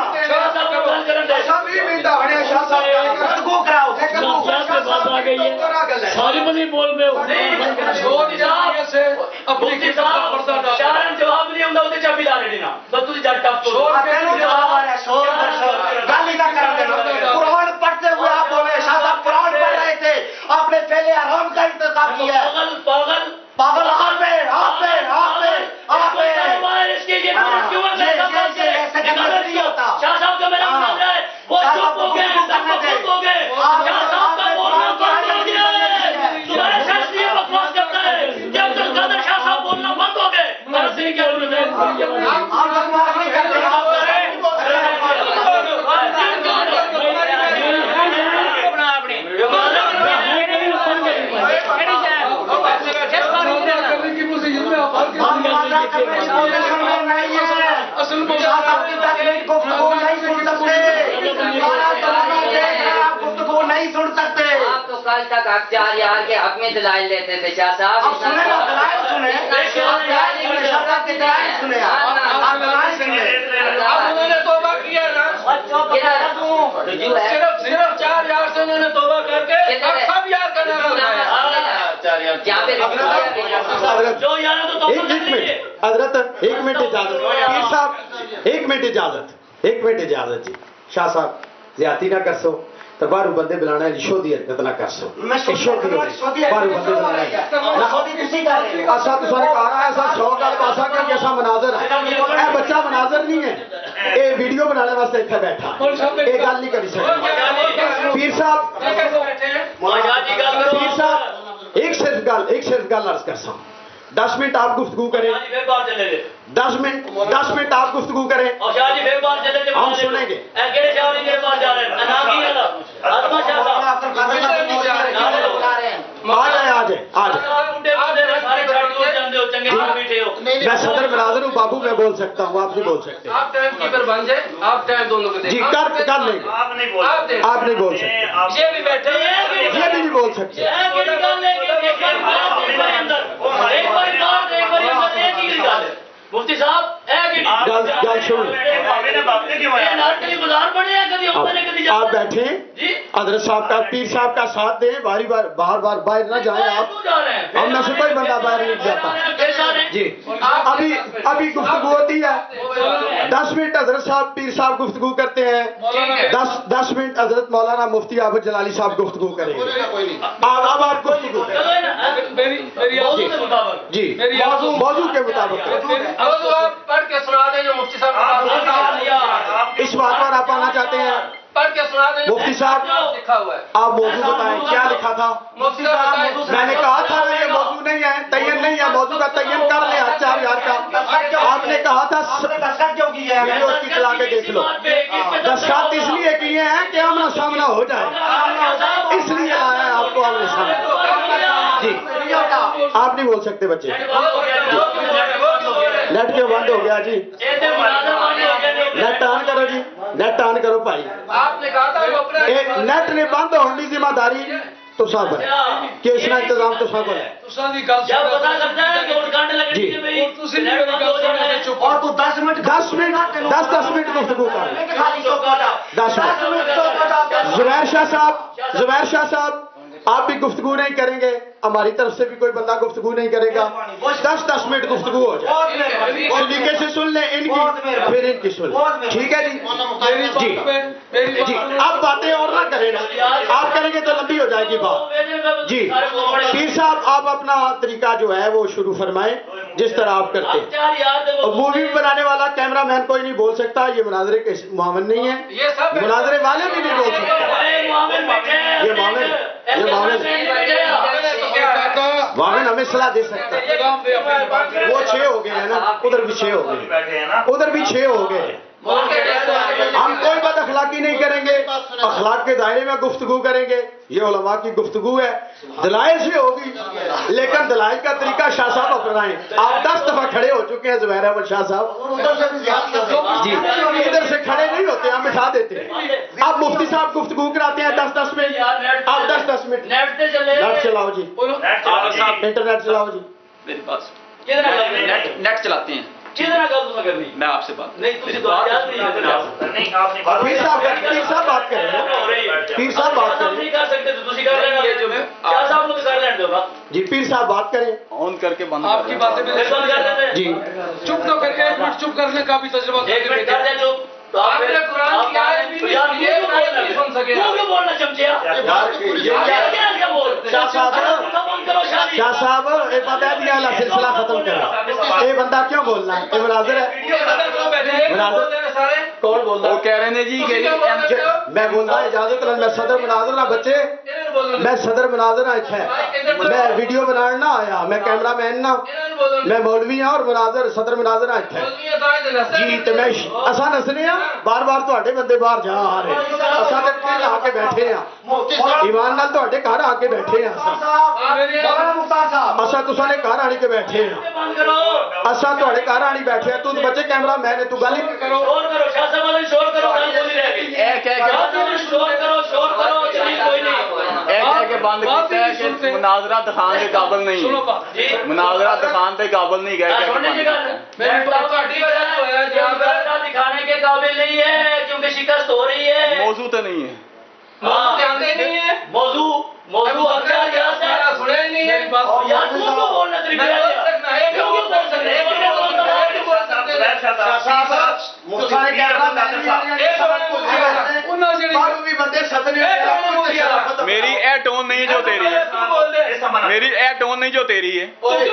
सभी मिलता बने शाह साहब गुफ्तगू कराओ, सारी बनी बोल में शोर जाने से अपनी किताब पर्दा डाल शारन जवाब नहीं ਹੁੰਦਾ ਉਹਦੇ ਚਾਬੀ ਲਾ ਲੈਣੀ ਨਾ ਬਸ ਤੁਸੀਂ ਜੱਟ ਟੱਪ ਤੋਂ शोर कहने जवाब आ रहा है, शोर पर शोर गाली ना कर देना। कुरान पढ़ते हुए आप बोले शाह साहब कुरान पढ़ रहे थे, आपने पहले आराम का इंतजाम किया। पागल पागल पागल आप पे आप पे आप पे आप पे इसके ये क्यों है मैं सब बात से निकाल नहीं होता। शाह साहब का मेरा मतलब है वो चुप हो गए, सब चुप हो गए। शाह साहब का बोलना बंद हो गया है, तुम्हारे शास्त्री बकवास करता है कि अब्दुल कादर शाह साहब बोलना बंद हो गए। भरत सिंह क्या बोल रहे हैं? आप बकवास नहीं करते, आप करने की मुझे ये में आप हम वादा करने की पोजीशन में नहीं है। असल में शाह साहब की तकलीफ गुफ्तगू नहीं सुन सकते, सारा जमाना देख रहा है, आप गुफ्तगू नहीं सुन सकते। आप तो कल तक अख्तियार यार के हक में दलाइल लेते थे शाह साहब। आप सुने ना, दलाइल सुने, आप दलाइल सुने, शाह साहब की दलाइल सुने, आप दलाइल सुने। अब उन्होंने तौबा किया ना, सिर्फ सिर्फ चार यार से उन्होंने तौबा करके अब सब यार का नाम जो यार तो तो एक एक मिनट हजरत, एक मिनट इजाजत, पीर साहब एक मिनट इजाजत, एक मिनट इजाजत जी। शाह साहब ज्यादती ना कर सो, तो बारू बंदे बुलाना रिशो दी हरकत ना कर सो। मैं रिशो की बारू बंदे बुलाना है। ऐसा तो सारे कहा ऐसा शौक है पासा का जैसा मनाजर है, ए बच्चा मनाजर नहीं है, ए वीडियो बनाने वास्ते इतना बैठा ये गल नहीं करी सकता। पीर साहब पीर साहब एक सिर्फ गल एक सिर्फ गल अर्ज कर सा, दस मिनट आप गुफ्तगू करें, फिर बाहर चले गए दस मिनट दस मिनट आप गुफ्तगू करें, और शाह जी फिर बाहर चले गए। हम सुनेंगे। अकेले शाह जी फिर बाहर जा रहे हैं, अनामी वाला आत्मा शाह साहब आ जाए आ जाए आ जाए। बुड्ढे बुड्ढे सारे छाड़ियों जानते हो, चंगे हाथ बैठे हो। मैं सदर मनाजर हूँ बाबू, मैं बोल सकता हूँ, आप नहीं बोल सकते। आप टाइम कीपर बन जाए, आप टाइम दोनों को जी कर कर लेंगे, आप नहीं बोल आप दे, आप नहीं बोल सकते, ये भी बैठे ये भी नहीं बोल सकते। एक बार निकाल लेंगे, एक बार बाहर, एक बार अंदर, एक बार बाहर, एक बार अंदर, एक ही निकाल है। मुफ्ती साहब एक ही गल गल सुन, आपने बातें क्यों ये है? नाट कभी बाजार पड़े हैं, कभी होता नहीं, कभी आप बैठे जी हजरत साहब का पीर साहब का साथ दें, बारी बार बार बार बाहर ना जाए आप। क्यों जा रहे हैं? हम में से कोई बंदा बाहर नहीं जाता फिर जा रहे हैं। जी। अभी अभी गुफ्तगू होती है, दस मिनट हजरत साहब पीर साहब गुफ्तगू करते हैं, दस दस मिनट हजरत मौलाना मुफ्ती आबद जलाली साहब गुफ्तगू करेंगे। अब अब आप गुफ्तगू करें चलो है ना, मेरी मेरी मौजूद के मुताबिक जी, मौजू मौजू के मुताबिक अब तो आप पढ़ के सुना दें जो मुफ्ती साहब आप इस बात पर आप आना चाहते हैं पढ़ के सुना दें। मुफ्ती साहब लिखा हुआ है, आप मौजू बताएं क्या लिखा था। मुफ्ती साहब मैंने कहा था ना ये मौजू नहीं है, तयन नहीं है, मौजू का तयन कर ले चार यार का। आपने कहा था दस्तखत क्यों की है? वीडियो उसकी चला के देख लो। दस्खत इसलिए किए हैं कि आमना सामना हो जाए, इसलिए आया है आपको आमने सामने। जी आप नहीं बोल सकते बच्चे, नेट क्यों बंद हो गया जी? नेट ऑन करो जी, नेट ऑन करो भाई। आपने कहा था वो अपना एक नेट ने बंद होने की जिम्मेदारी तो सब है कि इसका इंतजाम तो सब है। तुसा दी गल क्या पता लगता है कि वोट कांड लगनी जी। है भाई, तुसी मेरी गल सुनो ते चुप और तू दस मिनट दस मिनट दस दस मिनट गुफ्तगू कर खाली चुप हो जा, दस दस मिनट। मिनट चुप हो जा। जुबैर शाह साहब जुबैर शाह साहब आप भी गुफ्तगू नहीं करेंगे, हमारी तरफ से भी कोई बंदा गुफ्तगू नहीं करेगा। दस दस मिनट गुफ्तगू हो जाए, बहुत मेहरबानी, इस तरीके से सुन ले इनकी फिर इनकी सुन ले। ठीक है जी मेरी जी बात पे मेरी जी। बात अब बातें और ना करें ना, आप करेंगे तो लंबी हो जाएगी बात जी। पीर साहब आप अपना तरीका जो है वो शुरू फरमाएं जिस तरह आप करते हैं। और मूवी बनाने वाला कैमरामैन कोई नहीं बोल सकता ये मुनाजरे के मामन नहीं है, ये सब मुनाजरे वाले भी नहीं बोल सकते। ये मामन ये मामन मामन हमें सलाह दे सकता है। वो छह हो गए हैं ना, उधर भी छह हो गए, बैठे हैं ना, उधर भी छह हो गए हैं। हम कोई बदअखलाक چلاکی نہیں کریں گے, اخلاق کے دائرے میں گفتگو کریں گے. یہ علماء کی گفتگو ہے, دلائل سے ہوگی, لیکن دلائل کا طریقہ شاہ صاحب اپنائیں. آپ دس دفعہ کھڑے ہو چکے ہیں زبیر احمد شاہ صاحب جی, ادھر سے کھڑے نہیں ہوتے, ہم بٹھا دیتے ہیں. آپ مفتی صاحب گفتگو کراتے ہیں دس دس منٹ, آپ دس دس منٹ نیٹ چلاؤ جی, انٹرنیٹ چلاؤ جی. میرے پاس نیٹ چلاتے ہیں, میں آپ سے بات نہیں, پیر صاحب پیر صاحب بات کر رہے ہیں, پیر صاحب بات کر رہے ہیں جی, پیر صاحب بات کریں. آن کر کے بند آپ کی باتیں جی چپ تو کر کے ایک منٹ چپ کرنے کا بھی تجربہ ایک منٹ کر دیں جو تو آپ نے قرآن کی آیت بھی نہیں سن سکے. کیوں کیوں بولنا چمچیا؟ شاہ صاحب شاہ صاحب یہ بتا دیا اللہ سلسلہ ختم کرو. یہ بندہ کیوں بولنا ہے, یہ مناظر ہے, مناظر کون بول رہا ہے؟ وہ کہہ رہے ہیں جی کہ میں بول رہا ہوں اجازت میں صدر مناظر نہ بچے, میں صدر مناظر نہ اتھے, میں ویڈیو بنانا نہ آیا, میں کیمرہ مین نہ, میں مولوی ہوں اور مناظر صدر مناظر نہ اتھے جی. تو میں اساں نسنے ہیں بار بار تواڈے بندے باہر جا آ رہے, اساں تے گھر آ کے بیٹھے ہیں, ایمان نال تواڈے گھر آ کے بیٹھے ہیں, اساں تساں نے گھر آنی کے بیٹھے ہیں, اساں تواڈے گھر آنی بیٹھے ہیں. تو بچے کیمرہ میں نے تو گل کرو, شور کرو, شاہ صاحب والے شور کرو, گل بولی رہ گئی. ایک ہے کہ شور کرو, شور کرو, چلیے کوئی نہیں. ایک ہے کہ بند کیتا ہے کہ مناظرہ دکھان کے قابل نہیں ہے, مناظرہ دکھان کے قابل نہیں گئے دکھانے کے قابل نہیں ہے کیونکہ شکست ہو رہی ہے. موضوع تو نہیں ہے, موضوع موضوع سنے نہیں ہے بولنا میری اے ٹون نہیں جو تیری ہے, میری اے ٹون نہیں جو تیری ہے.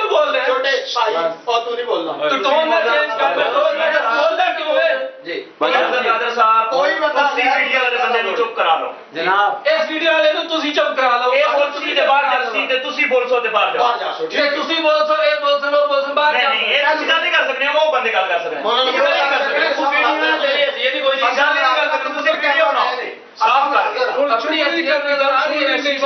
چپ کرا لو جناب, اس ویڈیو والے نوں تسی چپ کرا لو. اے بول سی تے باہر جا سی تے تسی بول سو تے باہر جا, تے تسی بول سو, اے بول سو, وہ بول سو, باہر جا. نہیں, اے تسی گل نہیں کر سکتے, وہ بندے گل کر سکتے ہیں. یہ بھی کوئی نہیں کر سکتے, تسی ویڈیو بناؤ صاف کر اپنی اصلیت کی ضرورت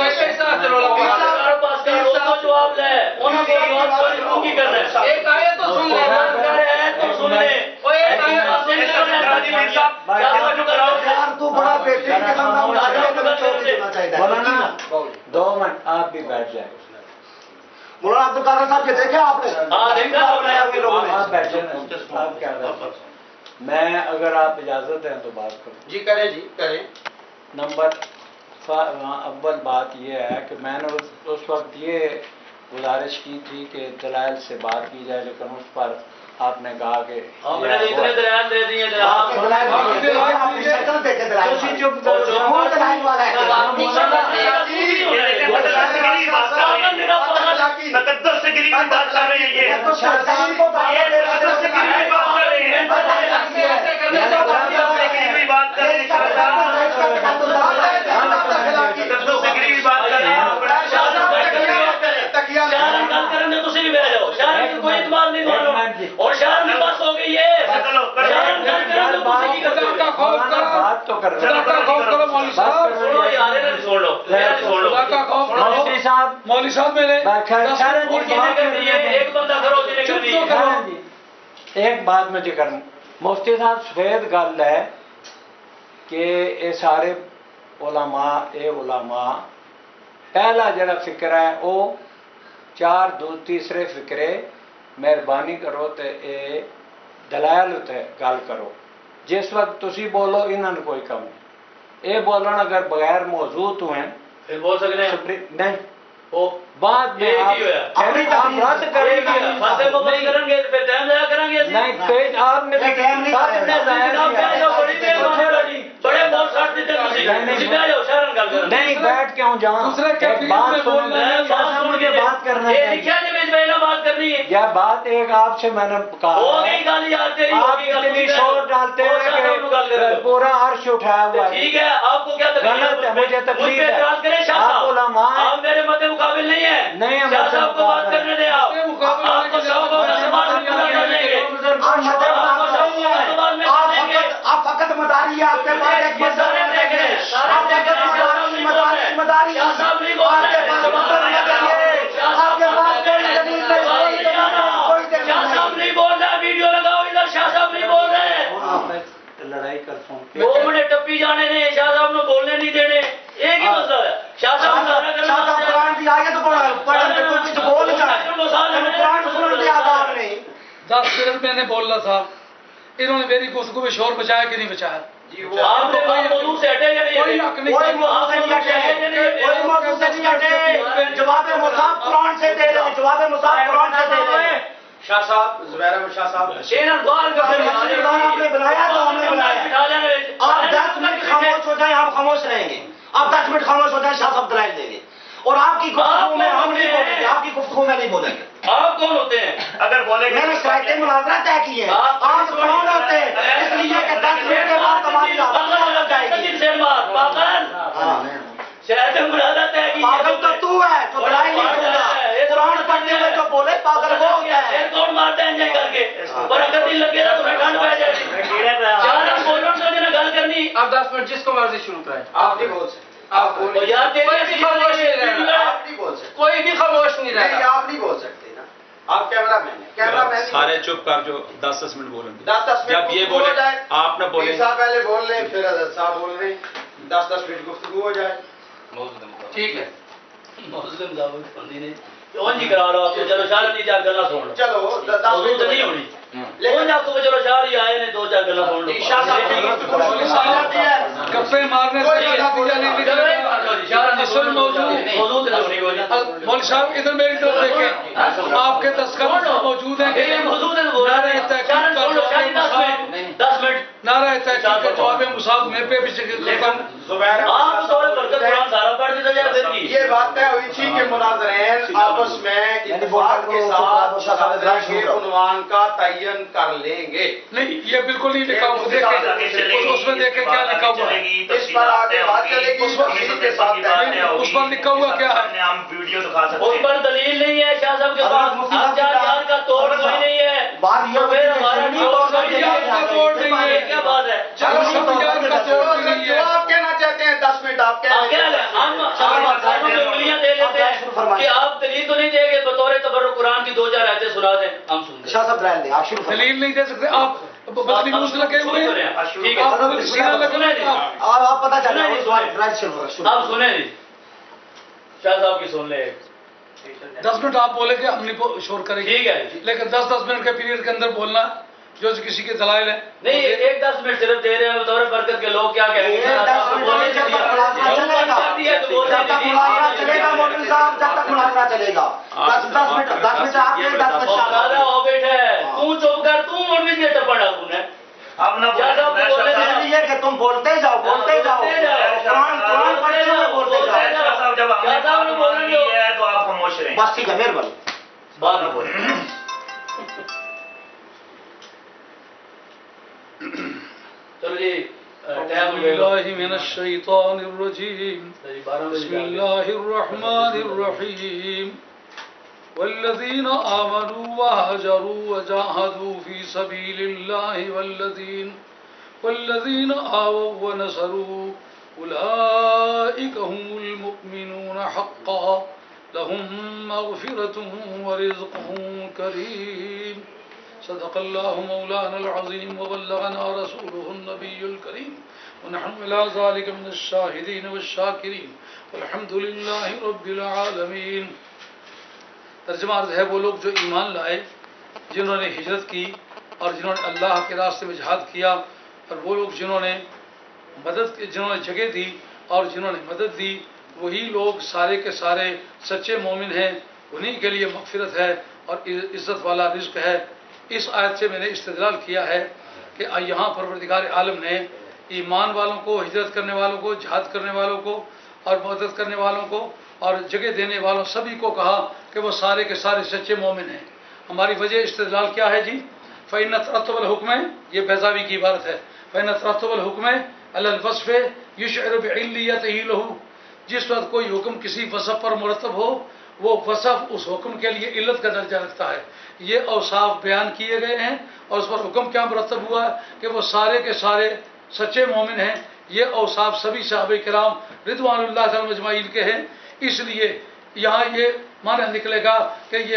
جواب لے, انہوں کو جواب کی کرنا ہے. ایک آیت تو سن لے, تو سن لے. تو بڑا بیٹے مولانا دو منٹ آپ بھی بیٹھ جائیں. مولانا عبد القادر صاحب یہ دیکھا آپ نے؟ ہاں دیکھا آپ کے لوگوں نے. آپ بیٹھے آپ کیا کریں, میں اگر آپ اجازت ہیں تو بات کروں. جی کریں جی کریں. نمبر اول بات یہ ہے کہ میں نے اس وقت یہ گزارش کی تھی کہ دلائل سے بات کی جائے, لیکن اس پر آپ نے کہا کہ اتنے دلائل دے دیے تقدس سے گری کی بات کر رہے ہیں, اور شہر میں بس ہو گئی ہے. بات تو کر مولوی صاحب مولوی صاحب میرے ایک بندہ کرو, ایک بات مجھے کرنا. مفتی صاحب سفید گل ہے کہ یہ سارے علماء اے علماء پہلا جڑا فکر ہے وہ چار دو تیسرے فکرے مہربانی کرو تے اے دلائل تے گل کرو. جس وقت تسی بولو انہوں نے کوئی کم نہیں, اے بولن اگر بغیر موضوع تو ہیں پھر بول سکتے ہیں نہیں, وہ بعد میں آپ رد کریں گے نہیں, پیج آپ نے نہیں بیٹھ کے ہوں جہاں مجھے بات کرنا ہے. یہ بات ایک آپ سے میں نے کہا, آپ اتنی شور ڈالتے ہیں کہ پورا عرش اٹھایا ہوا ہے. ٹھیک ہے, آپ کو کیا غلط ہے, مجھے تکلیف ہے. آپ علماء آپ میرے مد مقابل نہیں ہے, نہیں ہم شاہ صاحب کو بات کرنے دیں. آپ آپ کو شوق ہوگا سوال پورا کر لیں گے. آپ فقط مداری ہے, آپ کے پاس ایک لڑائی کرتا ہوں دو منٹ ٹپی جانے نے شاہ صاحب نے بولنے نہیں دینے ایک ہی مسئلہ ہے شاہ صاحب شاہ صاحب قرآن کی آیت پڑھن تے کچھ بول جائیں قرآن سنن دے آداب نہیں. دس منٹ میں نے بولنا تھا انہوں نے میری گفتگو میں شور بچایا کہ نہیں بچایا؟ آپ نے موضوع سے ہٹے یا نہیں کوئی حق نہیں. کوئی موضوع سے نہیں ہٹے کوئی موضوع سے نہیں ہٹے. جواب مصاب قرآن سے دے رہے ہیں جواب مصاب قرآن سے دے رہے ہیں. شاہ صاحب زبیر احمد شاہ صاحب آپ نے بنایا تو ہم نے بنایا. آپ دس منٹ خاموش ہو جائیں ہم خاموش رہیں گے. آپ دس منٹ خاموش ہو جائیں شاہ صاحب دلائل دیں گے اور آپ کی گفتگو میں ہم نہیں بولیں گے. آپ کی گفتگو میں نہیں بولیں گے. آپ کون ہوتے ہیں اگر بولے میں نے شرائط مناظرہ طے کی ہے. آپ کون ہوتے ہیں اس لیے کہ دس منٹ کے بعد ہماری ہو جائے گی. شاید مناظرہ طے کی پاگل تو تو ہے جو دلائل نہیں دوں گا. قرآن پڑھنے میں جو بولے پاگل وہ ہوتا ہے. کون مارتا ہے انجوائے کر کے پر اگر دل لگے گا تو میں ٹھنڈ پہ جائے گی. چار بولوں تو جنہیں گل کرنی آپ دس منٹ جس کو مرضی شروع کریں. آپ نہیں بول سکتے. آپ بول اور یار تیری خاموش نہیں رہنا. آپ نہیں بول سکتے. کوئی بھی خاموش نہیں نہیں رہنا. آپ نہیں بول سکتے نا. آپ کیمرہ مین ہیں. کیمرہ مین سارے چپ کر جو دس دس منٹ بولیں گے. دس دس منٹ جب یہ گفتگو ہو بولے جائے آپ نہ بولیں. پیر صاحب پہلے بول رہے ہیں پھر حضرت صاحب بول رہے ہیں. دس دس منٹ گفتگو ہو جائے. ٹھیک ہے. مسلم دعوت بندی نے کیوں جی کرا رہا آپ کو چلو شاہ نہیں چار گلا سن لو. چلو دس موضوع تو نہیں ہونی لیکن آپ کو چلو شاہ ہی آئے نے دو چار گلا سن لو. شاہ صاحب گپے مارنے سے نتیجہ نہیں نکلے گا. جسم موجود موضوع تو نہیں ہونی. مولوی صاحب ادھر میری طرف دیکھیں. آپ کے دستخط موجود ہیں کہ موضوع تو بول رہے ہیں تحقیق کا دس منٹ دس منٹ نعرہ تحقیق کا جواب مصاب میں پہ بھی ختم. آپ طور پر قرآن سارا پڑھ دیتا جائے پھر کی یہ بات طے ہوئی تھی کہ مناظرین آپس میں اتفاق کے ساتھ کے عنوان کا تعین کر لیں گے. نہیں یہ بالکل نہیں لکھا ہوا. دیکھیں اس میں دیکھیں کیا لکھا ہوا ہے. اس پر آگے بات چلے گی. اس پر لکھا ہوا کیا ہے؟ ہم ویڈیو دکھا سکتے اس پر دلیل نہیں ہے شاہ صاحب کے پاس. آپ چار چار کا توڑ کوئی نہیں ہے. بات یہ پھر ہمارا توڑ نہیں ہے. کیا بات ہے جو آپ کہنا چاہتے ہیں دس منٹ آپ آپ کیا لیں ہم ہم انگلیاں دے لیتے ہیں کہ آپ دلیل تو نہیں دیں گے بطور تبرک قرآن کی دو چار آیتیں سنا دیں ہم سنتے ہیں. شاہ صاحب دلائل دیں. آپ شروع فرمائیں. دلیل نہیں دے سکتے. آپ بدلی موس لگے ہوئے ہیں. ٹھیک ہے سینہ لگے ہوئے ہیں. آپ آپ پتہ چلا دلائل شروع آپ سنیں نہیں شاہ صاحب کی سن لیں. دس منٹ آپ بولے کہ ہم نہیں شور کریں گے ٹھیک ہے لیکن دس دس منٹ کے پیریڈ کے اندر بولنا جو کسی کے دلائل ہیں. نہیں ایک دس منٹ صرف دے رہے ہیں بطور برکت کے لوگ کیا کہیں گے. جب تک مناظرہ چلے گا مولوی صاحب جب تک مناظرہ چلے گا دس دس منٹ دس منٹ آپ کے دس منٹ زیادہ ہو بیٹھے تو چپ کر تو مولوی سے ٹپڑ ڈالوں نے اب نہ اس لیے کہ تم بولتے جاؤ بولتے جاؤ قرآن قرآن پڑھتے جاؤ بولتے جاؤ. جب ہم نے بول ہے تو آپ خاموش رہیں. بس ٹھیک ہے مہربانی. بعد میں بولیں. چلو جی أعوذ بالله من الشيطان الرجيم. بسم الله الرحمن الرحيم. والذين آمنوا وهاجروا وجاهدوا في سبيل الله والذين والذين آووا ونصروا أولئك هم المؤمنون حقا لهم مغفرة ورزق كريم. صدق الله مولانا العظيم وبلغنا رسوله النبي الكريم ونحن على ذلك من الشاهدين والشاكرين والحمد لله رب العالمين. ترجمہ عرض ہے وہ لوگ جو ایمان لائے جنہوں نے ہجرت کی اور جنہوں نے اللہ کے راستے میں جہاد کیا اور وہ لوگ جنہوں نے مدد جنہوں نے جگہ دی اور جنہوں نے مدد دی وہی لوگ سارے کے سارے سچے مومن ہیں. انہی کے لیے مغفرت ہے اور عزت والا رزق ہے. اس آیت سے میں نے استدلال کیا ہے کہ یہاں پروردگار عالم نے ایمان والوں کو ہجرت کرنے والوں کو جہاد کرنے والوں کو اور مدد کرنے والوں کو اور جگہ دینے والوں سبھی کو کہا کہ وہ سارے کے سارے سچے مومن ہیں. ہماری وجہ استدلال کیا ہے جی؟ فَإِنَّ تَرَتُّبَ الْحُكْمِ یہ بیضاوی کی عبارت ہے. فَإِنَّ تَرَتُّبَ الْحُكْمِ عَلَى الْوَصْفِ يُشْعِرُ بِعِلِّيَّتِهِ لَهُ. جس وقت کوئی حکم کسی وصف پر مرتب ہو وہ وصف اس حکم کے لیے علت کا درجہ رکھتا ہے. یہ اوصاف بیان کیے گئے ہیں اور اس پر حکم کیا مرتب ہوا کہ وہ سارے کے سارے سچے مومن ہیں. یہ اوصاف سبھی صحابہ کرام رضوان اللہ تعالی اجمعین کے ہیں. اس لیے یہاں یہ معنی نکلے گا کہ یہ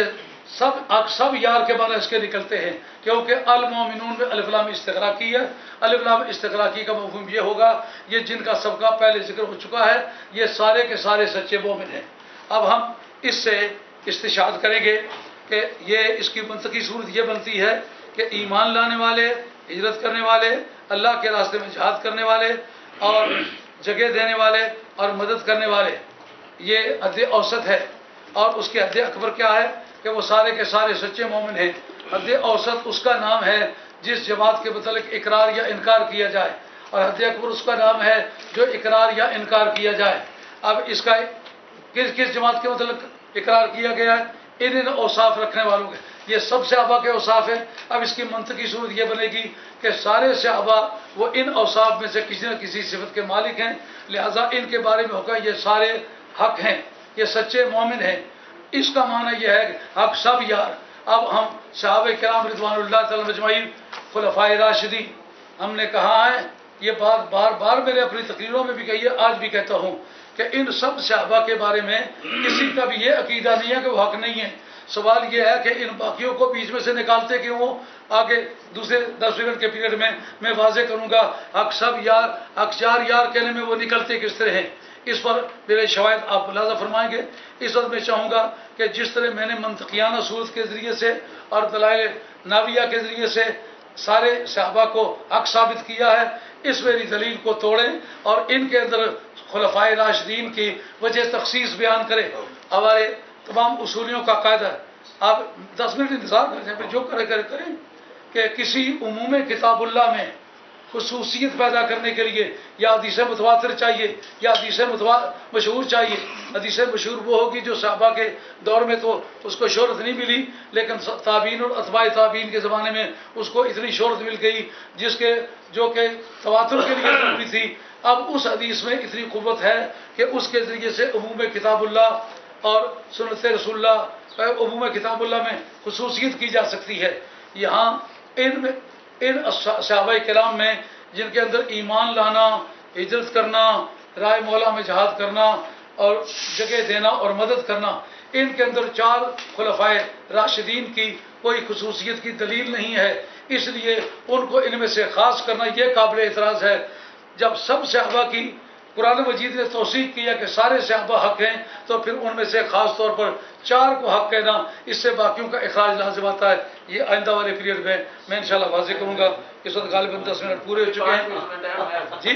सब अक सब यार के माने इसके निकलते हैं, क्योंकि अल मोमिनून में अलिफ लाम इस्तिग़राक़ी है। अलिफ लाम इस्तिग़राक़ी का मफ़हूम ये होगा, ये जिनका सबका पहले जिक्र हो चुका है, ये सारे के सारे सच्चे मोमिन हैं। अब हम इससे इस्तिशाद करेंगे कि ये इसकी मंतकी सूरत ये बनती है कि ईमान लाने वाले, हिजरत करने वाले, अल्लाह के रास्ते में जिहाद करने वाले और जगह देने वाले और मदद करने वाले, ये हद औसत है। और उसके हद अकबर क्या है कि वो सारे के सारे सच्चे मोमिन हैं। हद औसत उसका नाम है जिस जमात के मतलब इकरार या इनकार किया जाए, और हद अकबर उसका नाम है जो इकरार या इनकार किया जाए। अब इसका किस किस जमात के मतलब इकरार किया गया है? इन इन औसाफ रखने वालों के, ये सब सहाबा के औसाफ है। अब इसकी मंतकी सूरत ये बनेगी कि सारे सहाबा वो इन औसाफ में से किसी न किसी सिफत के मालिक हैं, लिहाजा इनके बारे में होगा ये सारे हक हैं, ये सच्चे मोमिन हैं। इसका माना यह है कि हक सब यार। अब हम सहाबा किराम रिज़वानुल्लाह तआला अजमईन, खुलफाए राशिदीन, हमने कहा है, ये बात बार बार मेरे अपनी तकरीरों में भी कही है, आज भी कहता हूँ कि इन सब सहाबा के बारे में किसी का भी ये अकीदा नहीं है कि वो हक नहीं है। सवाल ये है कि इन बाकियों को बीच में से निकालते क्यों हो? आगे दूसरे दस मिनट के पीरियड में मैं वाजे करूँगा हक सब यार, हक चार यार कहने में वो निकलते किस तरह हैं, इस पर मेरे शवायद आप मुलाज़ा फरमाएंगे। इस वक्त मैं चाहूँगा कि जिस तरह मैंने मंतकियाना सूरत के ज़रिए से और दलाइल नाविया के ज़रिए से सारे सहाबा को हक साबित किया है, इस मेरी दलील को तोड़ें और इनके अंदर खुलफाए राशिदीन की वजह तखसीस बयान करें। हमारे तमाम उसूलियों का कायदा है, आप दस मिनट इंतज़ार करें, फिर जो करे करे करें कि किसी उमूम किताबुल्लाह में खुसूसियत पैदा करने के लिए या हदीस मुतवातिर चाहिए या हदीस मुतवा मशहूर चाहिए। हदीस मशहूर वो होगी जो सहाबा के दौर में तो उसको शोहरत नहीं मिली, लेकिन ताबीन और अतबाए ताबीन के ज़माने में उसको इतनी शोहरत मिल गई जिसके जो कि तवातुर के लिए ज़रूरी थी। अब उस हदीस में इतनी क़ुव्वत है कि उसके ज़रिए से उमूम किताबुल्लाह और सुन्नत रसूलुल्लाह उमूम किताबुल्लाह में खुसूसियत की जा सकती है। यहाँ इन इन सहाबाए किराम में जिनके अंदर ईमान लाना, हिजरत करना, राय मौला में जहाद करना और जगह देना और मदद करना, इनके अंदर चार खुलफाए राशिदीन की कोई खुसूसियत की दलील नहीं है, इसलिए उनको इनमें से ख़ास करना यह काबिल एतराज़ है। जब सब सहाबा की कुरान मजीद ने तौसीक किया कि सारे सहाबा हक हैं, तो फिर उनमें से ख़ास तौर पर चार को हक कहना, इससे बाकियों का इखराज लाजिम आता है। ये आइंदा वाले पीरियड में मैं इंशाल्लाह वाज़ेह करूँगा। इस वक्त गालिबन दस मिनट पूरे हो चुके हैं जी,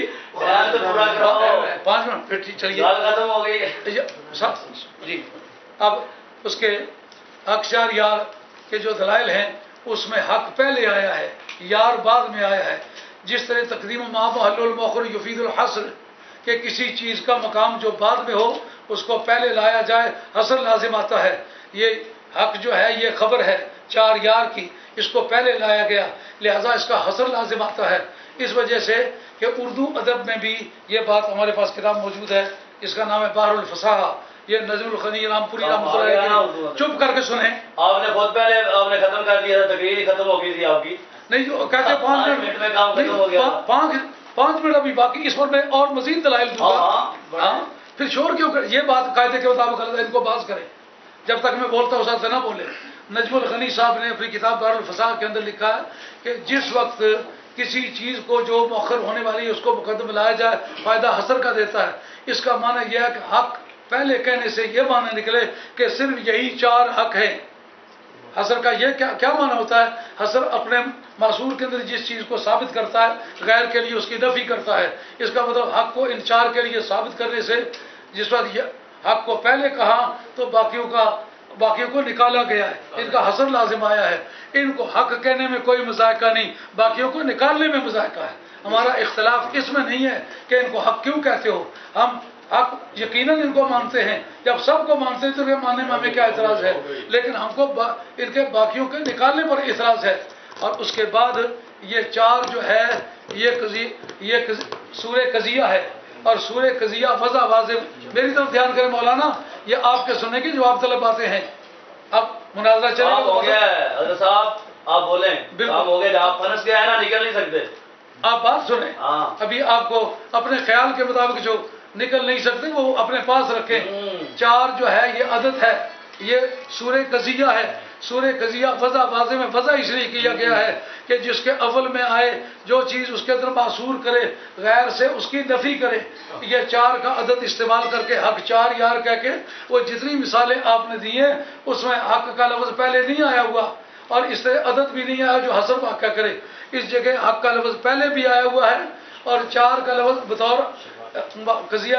पाँच मिनट फिर ठीक चलिए खत्म हो गई जी। अब उसके हक चार यार के जो दलाइल हैं उसमें हक पहले आया है, यार बाद में आया है। जिस तरह तकदीम मा महल्लुल मौखर युफीदुल हस्र कि किसी चीज़ का मकाम जो बाद में हो उसको पहले लाया जाए, हसर लाजिम आता है। ये हक जो है ये खबर है चार यार की, इसको पहले लाया गया, लिहाजा इसका हसर लाजिम आता है। इस वजह से कि उर्दू अदब में भी ये बात हमारे पास किताब मौजूद है, इसका नाम है बहरुल फसाहा। ये नज़मुल ग़नी रामपुरी रहमतुल्लाह, चुप करके सुने। आपने खुद पहले आपने खत्म कर दिया था, तकरीर ही खत्म हो गई थी आपकी। नहीं जो कहते पाँच मिनट में काम खत्म हो गया, पाँच पाँच मिनट अभी बाकी, इस पर मैं और मजीद दलाइल दूंगा। हाँ, फिर शोर क्यों कर, ये बात कायदे के मुताबिक गलत है, इनको बात करें। जब तक मैं बोलता हूँ साथ ना बोले। नजमुल ग़नी साहब ने अपनी किताब बहरुल फसाहा के अंदर लिखा है कि जिस वक्त किसी चीज़ को जो मौखर होने वाली है उसको मुकदम लाया जाए, फ़ायदा हसर का देता है। इसका माना यह है कि हक पहले कहने से यह माना निकले कि सिर्फ यही चार हक हैं। हसर का यह क्या क्या माना होता है? हसर अपने मासूर के अंदर जिस चीज़ को साबित करता है गैर के लिए उसकी नफ़ी करता है। इसका मतलब हक को इन चार के लिए साबित करने से जिस वक्त हक को पहले कहा तो बाकियों का बाकियों को निकाला गया है, इनका हसर लाजिम आया है। इनको हक कहने में कोई मजायका नहीं, बाकियों को निकालने में मजायका है। हमारा इख्तलाफ इसमें नहीं है कि इनको हक क्यों कहते हो, हम हक यकीनन इनको मानते हैं। जब सबको मानते हैं तो ये मानने में हमें क्या एतराज़ है, लेकिन हमको बा, इनके बाकियों के निकालने पर एतराज़ है। और उसके बाद ये चार जो है ये कजी ये सूरे कजिया है, और सूरे कजिया वज़ा वाज़िब। मेरी तरफ ध्यान करें मौलाना, ये आपके सुनने की जवाब तलब बातें हैं। अब मुनाज़रा चलेगा। हो गया है हज़रत साहब, आप बोलें। बिल्कुल हो गया, आप फंस गया है ना, निकल नहीं सकते। आप बात सुने, अभी आपको अपने ख्याल के मुताबिक जो निकल नहीं सकते वो अपने पास रखें। चार जो है ये अदद है, ये सूरे कजिया है। سورہ قضیہ وضع واضح میں وضع اس لیے کیا گیا ہے کہ جس کے اول میں آئے جو چیز اس کے اندر معصور کرے غیر سے اس کی نفی کرے. یہ چار کا عدد استعمال کر کے حق چار یار کہہ کے وہ جتنی مثالیں آپ نے دی ہیں اس میں حق کا لفظ پہلے نہیں آیا ہوا اور اس سے عدد بھی نہیں آیا جو حسر واقعہ کرے. اس جگہ حق کا لفظ پہلے بھی آیا ہوا ہے اور چار کا لفظ بطور قضیہ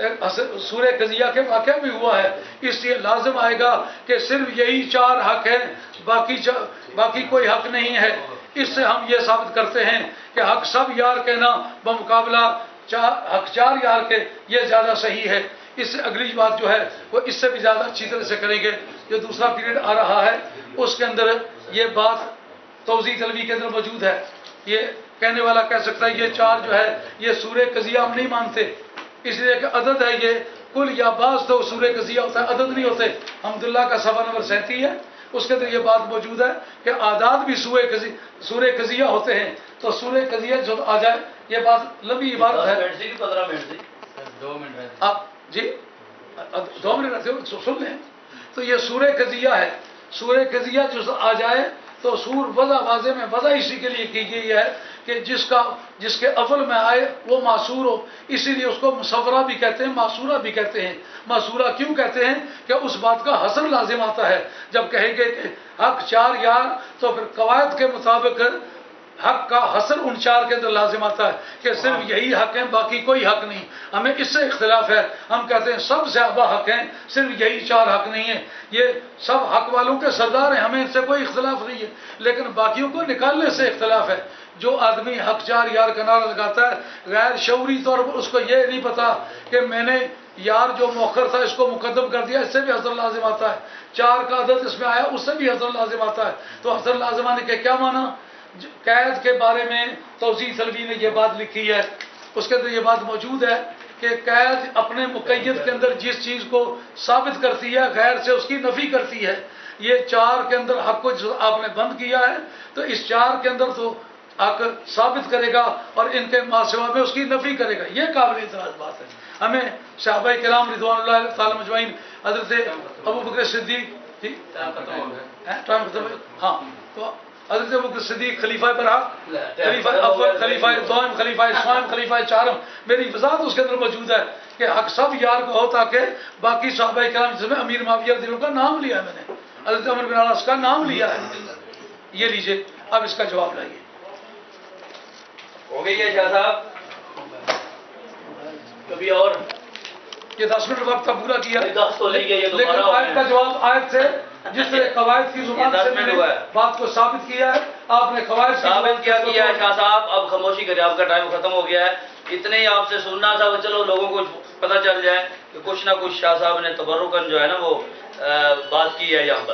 سورہ قضیہ کے واقعہ بھی ہوا ہے. اس لیے لازم آئے گا کہ صرف یہی چار حق ہیں, باقی باقی کوئی حق نہیں ہے. اس سے ہم یہ ثابت کرتے ہیں کہ حق سب یار کہنا بمقابلہ چار حق چار یار کے یہ زیادہ صحیح ہے. اس سے اگلی بات جو ہے وہ اس سے بھی زیادہ اچھی طرح سے کریں گے. جو دوسرا پیریڈ آ رہا ہے اس کے اندر یہ بات توضیح طلبی کے اندر موجود ہے. یہ کہنے والا کہہ سکتا ہے یہ چار جو ہے یہ سورہ قضیہ ہم نہیں مانتے اس لیے کہ عدد ہے یہ کل یا بعض تو سورہ قضیہ ہوتا ہے عدد نہیں ہوتے. حمداللہ کا صفحہ نمبر سینتی ہے اس کے اندر یہ بات موجود ہے کہ اعداد بھی سورہ قضیہ سورہ قضیہ ہوتے ہیں. تو سورہ قضیہ جو آ جائے یہ بات لمبی عبارت ہے. پندرہ منٹ دو منٹ آپ جی دو منٹ رہتے ہو سن لیں. تو یہ سورہ قضیہ ہے. سورہ قضیہ جو آ جائے تو سور وضع واضح میں وضع اسی کے لیے کی گئی ہے کہ جس کا جس کے اول میں آئے وہ معصور ہو. اسی لیے اس کو مصورہ بھی کہتے ہیں معصورہ بھی کہتے ہیں. معصورہ کیوں کہتے ہیں کہ اس بات کا حسر لازم آتا ہے. جب کہیں گے کہ حق چار یار تو پھر قواعد کے مطابق حق کا حسر ان چار کے اندر لازم آتا ہے کہ صرف یہی حق ہیں باقی کوئی حق نہیں. ہمیں اس سے اختلاف ہے. ہم کہتے ہیں سب زیادہ حق ہیں صرف یہی چار حق نہیں ہیں. یہ سب حق والوں کے سردار ہیں ہمیں ان سے کوئی اختلاف نہیں ہے لیکن باقیوں کو نکالنے سے اختلاف ہے. جو آدمی حق چار یار کا نعرہ لگاتا ہے غیر شعوری طور پر اس کو یہ نہیں پتا کہ میں نے یار جو مؤخر تھا اس کو مقدم کر دیا اس سے بھی حسر لازم آتا ہے. چار کا عدد اس میں آیا اس سے بھی حسر لازم آتا ہے. تو حسر لازم آنے کے کیا معنی؟ قید کے بارے میں توضیح طلبی نے یہ بات لکھی ہے. اس کے اندر یہ بات موجود ہے کہ قید اپنے مقید کے اندر جس چیز کو ثابت کرتی ہے غیر سے اس کی نفی کرتی ہے. یہ چار کے اندر حق کو جو آپ نے بند کیا ہے تو اس چار کے اندر تو حق ثابت کرے گا اور ان کے ماسوا میں اس کی نفی کرے گا. یہ قابل اعتراض بات ہے. ہمیں صحابہ کرام رضوان اللہ تعالی مجمعین حضرت ابو بکر صدیق جی ٹائم ختم ہے ہاں تو حضرت ابو بکر صدیق خلیفہ برحق خلیفہ اول خلیفہ دوم خلیفہ ثانم خلیفہ چارم میری وضاحت اس کے اندر موجود ہے کہ حق سب یار کو ہو تاکہ باقی صحابہ کرام جس میں امیر معاویہ رضی اللہ کا نام لیا ہے میں نے حضرت عمر بن العاص کا نام لیا ہے. یہ لیجئے اب اس کا جواب لائیے. ہو گئی ہے شاہ صاحب کبھی اور یہ دس منٹ وقت کا پورا کیا دس تو لے گئے لیکن آیت کا جواب آیت سے جس طرح قواعد کی زبان سے میں نے بات کو ثابت کیا ہے آپ نے قواعد ثابت کیا کیا ہے شاہ صاحب. اب خاموشی کریں آپ کا ٹائم ختم ہو گیا ہے. اتنے ہی آپ سے سننا تھا چلو لوگوں کو پتہ چل جائے کہ کچھ نہ کچھ شاہ صاحب نے تبرکن جو ہے نا وہ بات کی ہے یہاں پر.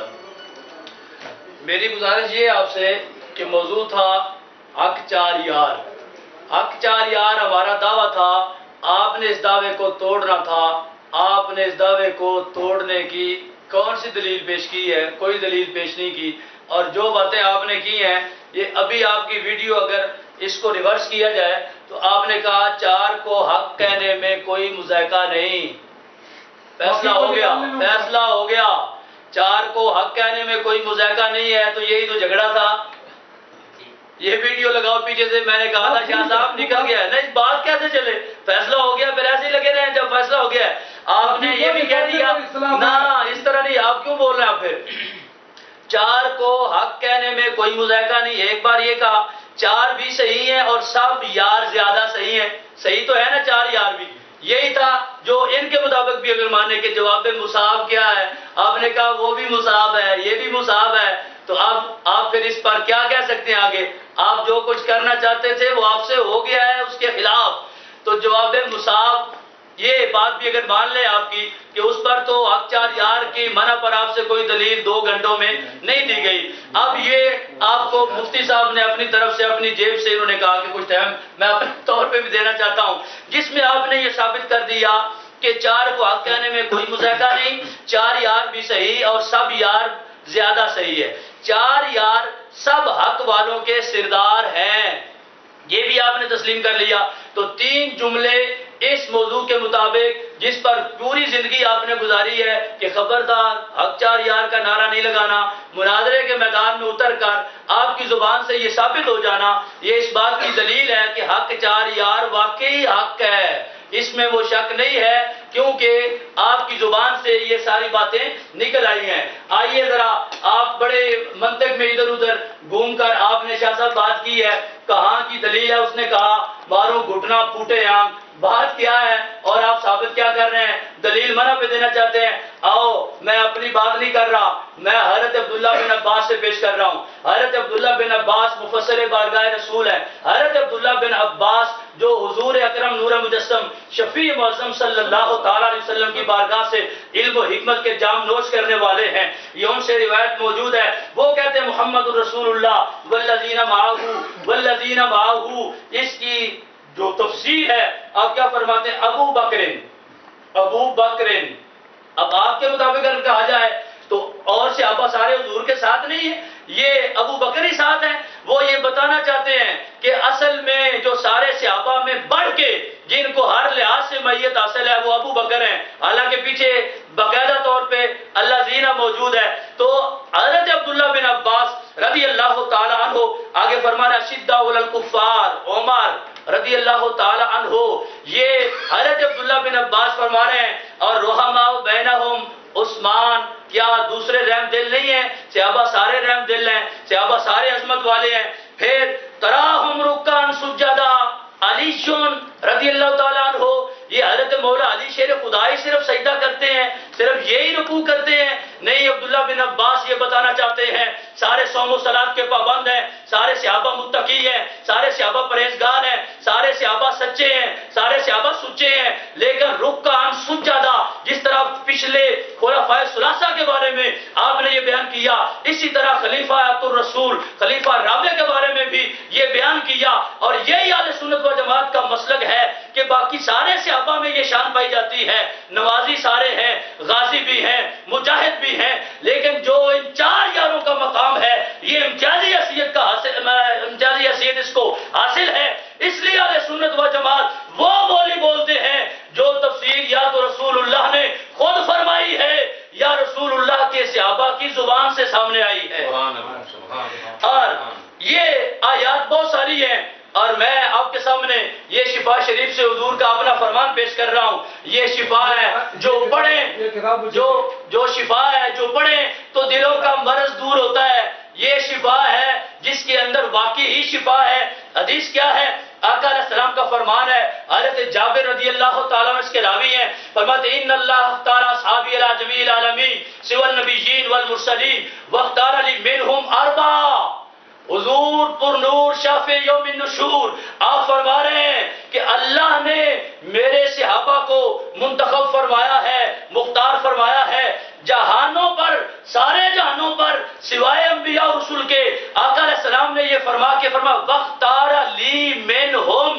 میری گزارش یہ آپ سے کہ موضوع تھا حق چار یار. حق چار یار ہمارا دعویٰ تھا. آپ نے اس دعوے کو توڑنا تھا. آپ نے اس دعوے کو توڑنے کی کون سی دلیل پیش کی ہے؟ کوئی دلیل پیش نہیں کی. اور جو باتیں آپ نے کی ہیں یہ ابھی آپ کی ویڈیو اگر اس کو ریورس کیا جائے تو آپ نے کہا چار کو حق کہنے میں کوئی مذائقہ نہیں. فیصلہ ہو گیا فیصلہ ہو گیا چار کو حق کہنے میں کوئی مذائقہ نہیں ہے. تو یہی تو جھگڑا تھا. یہ ویڈیو لگاؤ پیچھے سے میں نے کہا تھا شاہ صاحب نکل گیا ہے. نہیں بات کیسے چلے؟ فیصلہ ہو گیا پھر ایسے ہی لگے رہے. جب فیصلہ ہو گیا آپ نے یہ بھی کہہ دیا نہ اس طرح نہیں. آپ کیوں بول رہے ہیں؟ آپ پھر چار کو حق کہنے میں کوئی مذائقہ نہیں. ایک بار یہ کہا چار بھی صحیح ہیں اور سب یار زیادہ صحیح ہیں. صحیح تو ہے نا چار یار بھی. یہی تھا جو ان کے مطابق بھی اگر ماننے کے جواب میں مصاب کیا ہے آپ نے کہا وہ بھی مصاب ہے یہ بھی مصاب ہے. تو اب آپ پھر اس پر کیا کہہ سکتے ہیں آگے؟ آپ جو کچھ کرنا چاہتے تھے وہ آپ سے ہو گیا ہے اس کے خلاف. تو جواب مصاب یہ بات بھی اگر مان لیں آپ کی کہ اس پر تو حق چار یار کی منع پر آپ سے کوئی دلیل دو گھنٹوں میں نہیں دی گئی. اب یہ آپ کو مفتی صاحب نے اپنی طرف سے اپنی جیب سے انہوں نے کہا کہ کچھ ٹائم میں اپنے طور پہ بھی دینا چاہتا ہوں جس میں آپ نے یہ ثابت کر دیا کہ چار کو حق کہنے میں کوئی مذائقہ نہیں. چار یار بھی صحیح اور سب یار زیادہ صحیح ہے. چار یار سب حق والوں کے سردار ہیں. یہ بھی آپ نے تسلیم کر لیا. تو تین جملے اس موضوع کے مطابق جس پر پوری زندگی آپ نے گزاری ہے کہ خبردار حق چار یار کا نعرہ نہیں لگانا، مناظرے کے میدان میں اتر کر آپ کی زبان سے یہ ثابت ہو جانا، یہ اس بات کی دلیل ہے کہ حق چار یار واقعی حق ہے، اس میں وہ شک نہیں ہے، کیونکہ آپ کی زبان سے یہ ساری باتیں نکل آئی ہیں۔ آئیے ذرا آپ بڑے منطق میں ادھر ادھر گھوم کر آپ نے شاہ صاحب بات کی ہے، کہاں کی دلیل ہے، اس نے کہا مارو گھٹنا پھوٹے آنکھ، بات کیا ہے اور آپ ثابت کیا کر رہے ہیں، دلیل منع پہ دینا چاہتے ہیں۔ آؤ میں اپنی بات نہیں کر رہا، میں حضرت عبداللہ بن عباس سے پیش کر رہا ہوں۔ حضرت عبداللہ بن عباس مفسر بارگاہ رسول ہے۔ حضرت عبداللہ بن عباس جو حضور اکرم نور مجسم شفیع معظم صلی اللہ تعالیٰ علیہ وسلم کی بارگاہ سے علم و حکمت کے جام نوش کرنے والے ہیں، یہ ان سے روایت موجود ہے۔ وہ کہتے ہیں محمد الرسول اللہ والذین معاہ والذین معاہ، اس کی جو تفسیر ہے آپ کیا فرماتے ہیں، ابو بکرن ابو بکرن اب آپ کے مطابق اگر کہا جائے تو اور صحابہ سارے حضور کے ساتھ نہیں ہیں، یہ ابو بکر ہی ساتھ ہیں۔ وہ یہ بتانا چاہتے ہیں کہ اصل میں جو سارے صحابہ میں بڑھ کے جن کو ہر لحاظ سے میت حاصل ہے وہ ابو بکر ہیں، حالانکہ پیچھے باقاعدہ طور پہ اللہ زینہ موجود ہے۔ تو حضرت عبداللہ بن عباس رضی اللہ تعالیٰ عنہ آگے فرمانا شدہ علی الکفار عمر رضی اللہ تعالیٰ عنہ، یہ حضرت عبداللہ بن عباس فرما رہے ہیں، اور رحماء بینہم عثمان، کیا دوسرے رحم دل نہیں ہیں، صحابہ سارے رحم دل ہیں، صحابہ سارے عظمت والے ہیں۔ پھر تراہم رکعن سجدہ علی رضی اللہ تعالیٰ عنہ، یہ حضرت مولا علی شیر خدائی صرف سجدہ کرتے ہیں، صرف یہی رکوع کرتے ہیں؟ نہیں، عبداللہ بن عباس یہ بتانا چاہتے ہیں سارے صوم و صلات کے پابند ہیں، سارے صحابہ متقی ہیں، سارے صحابہ پرہیزگار ہیں، سارے صحابہ سچے ہیں، سارے صحابہ سچے ہیں، لیکن رکعن سجدہ جس طرح پچھلے خلفائے ثلاثہ کے بارے میں آپ نے یہ بیان کیا، اسی طرح خلیفہ الرسول خلیفہ رابع کے بارے میں بھی یہ بیان کیا، اور یہی اہل سنت و جماعت کا مسلک ہے کہ باقی سارے صحابہ میں یہ شان پائی جاتی ہے، نوازی سارے ہیں، غازی بھی ہیں، مجاہد بھی ہیں، لیکن جو ان چار یاروں کا مقام ہے یہ امتیازی حیثیت کا حاصل امتیازی حیثیت اس کو حاصل ہے۔ اس لیے اہل سنت و جماعت وہ بولی بولتے ہیں جو تفسیر یا تو رسول اللہ نے خود فرمائی ہے یا رسول اللہ کے صحابہ کی زبان سے سامنے آئی ہے۔ اور یہ آیات بہت ساری ہیں، اور میں آپ کے سامنے یہ شفا شریف سے حضور کا اپنا فرمان پیش کر رہا ہوں۔ یہ شفا ہے جو پڑھیں جو جو شفا ہے جو پڑھیں تو دلوں کا مرض دور ہوتا ہے، یہ شفا ہے جس کے اندر واقعی ہی شفا ہے۔ حدیث کیا ہے؟ آقا علیہ السلام کا فرمان ہے، حضرت جابر رضی اللہ تعالیٰ عنہ اس کے راوی ہیں، فرماتے ہیں ان اللہ اختار اصحابی علی جمیع العالمین سوى النبیین والمرسلین واختار لی منہم اربعہ۔ حضور پر نور شافع یوم النشور آپ فرما رہے ہیں کہ اللہ نے میرے صحابہ کو منتخب فرمایا ہے، مختار فرمایا ہے جہانوں پر، سارے جہانوں پر سوائے انبیاء و رسول کے۔ آقا علیہ السلام نے یہ فرما کے فرما وَاخْتَارَ لِي مِنْهُمْ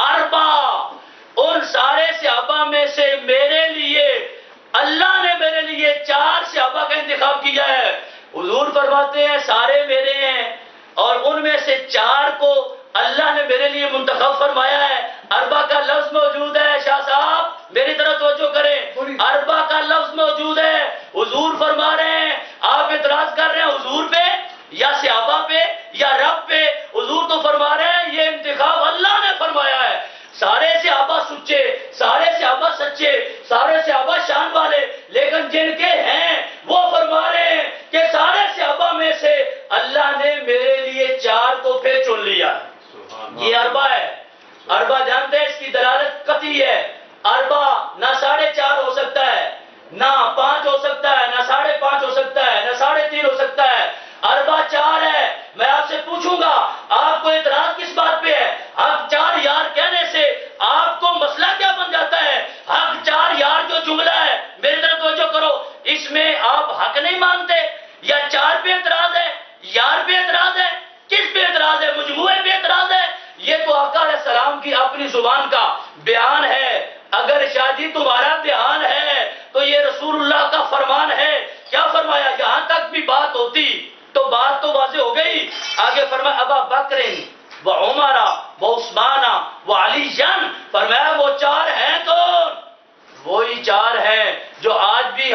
أَرْبَعَ، ان سارے صحابہ میں سے میرے لیے اللہ نے میرے لیے چار صحابہ کا انتخاب کیا ہے۔ حضور فرماتے ہیں سارے میرے ہیں، اور ان میں سے چار کو اللہ نے میرے لیے منتخب فرمایا ہے۔ اربع کا لفظ موجود ہے، شاہ صاحب میری طرف توجہ کریں، اربع کا لفظ موجود ہے۔ حضور فرما رہے ہیں، آپ اعتراض کر رہے ہیں حضور پہ یا صحابہ پہ یا رب پہ؟ حضور تو فرما رہے ہیں یہ انتخاب اللہ نے فرمایا ہے۔ سارے صحابہ سچے، سارے صحابہ سچے، سارے صحابہ شان والے، لیکن جن کے ہیں وہ فرما رہے ہیں کہ سارے صحابہ میں سے اللہ نے میرے لیے چار کو پھر چن لیا۔ یہ اربع ہے، اربع جانتے ہیں اس کی دلالت قطعی ہے۔ اربع نہ ساڑھے چار ہو سکتا ہے، نہ پانچ ہو سکتا ہے، نہ ساڑھے پانچ ہو سکتا ہے، نہ ساڑھے تین ہو سکتا ہے، اربع چار ہے۔ میں آپ سے پوچھوں گا آپ کو اعتراض کس بات پہ ہے؟ حق چار یار کہنے سے آپ کو مسئلہ کیا بن جاتا ہے؟ حق چار یار جو جملہ ہے میری طرف توجہ کرو، اس میں آپ حق نہیں مانتے یا چار پہ اعتراض ہے، یار پہ اعتراض ہے، کس پہ اعتراض ہے؟ مجموعے پہ اعتراض ہے؟ یہ تو آقا علیہ السلام کی اپنی زبان کا بیان ہے۔ اگر شاہ جی تمہارا بیان ہے تو یہ رسول اللہ کا فرمان ہے۔ کیا فرمایا؟ یہاں تک بھی بات ہوتی تو بات تو واضح ہو گئی۔ آگے فرمایا ابا بکر و عمر و عثمان و علی جان، فرمایا وہ چار ہیں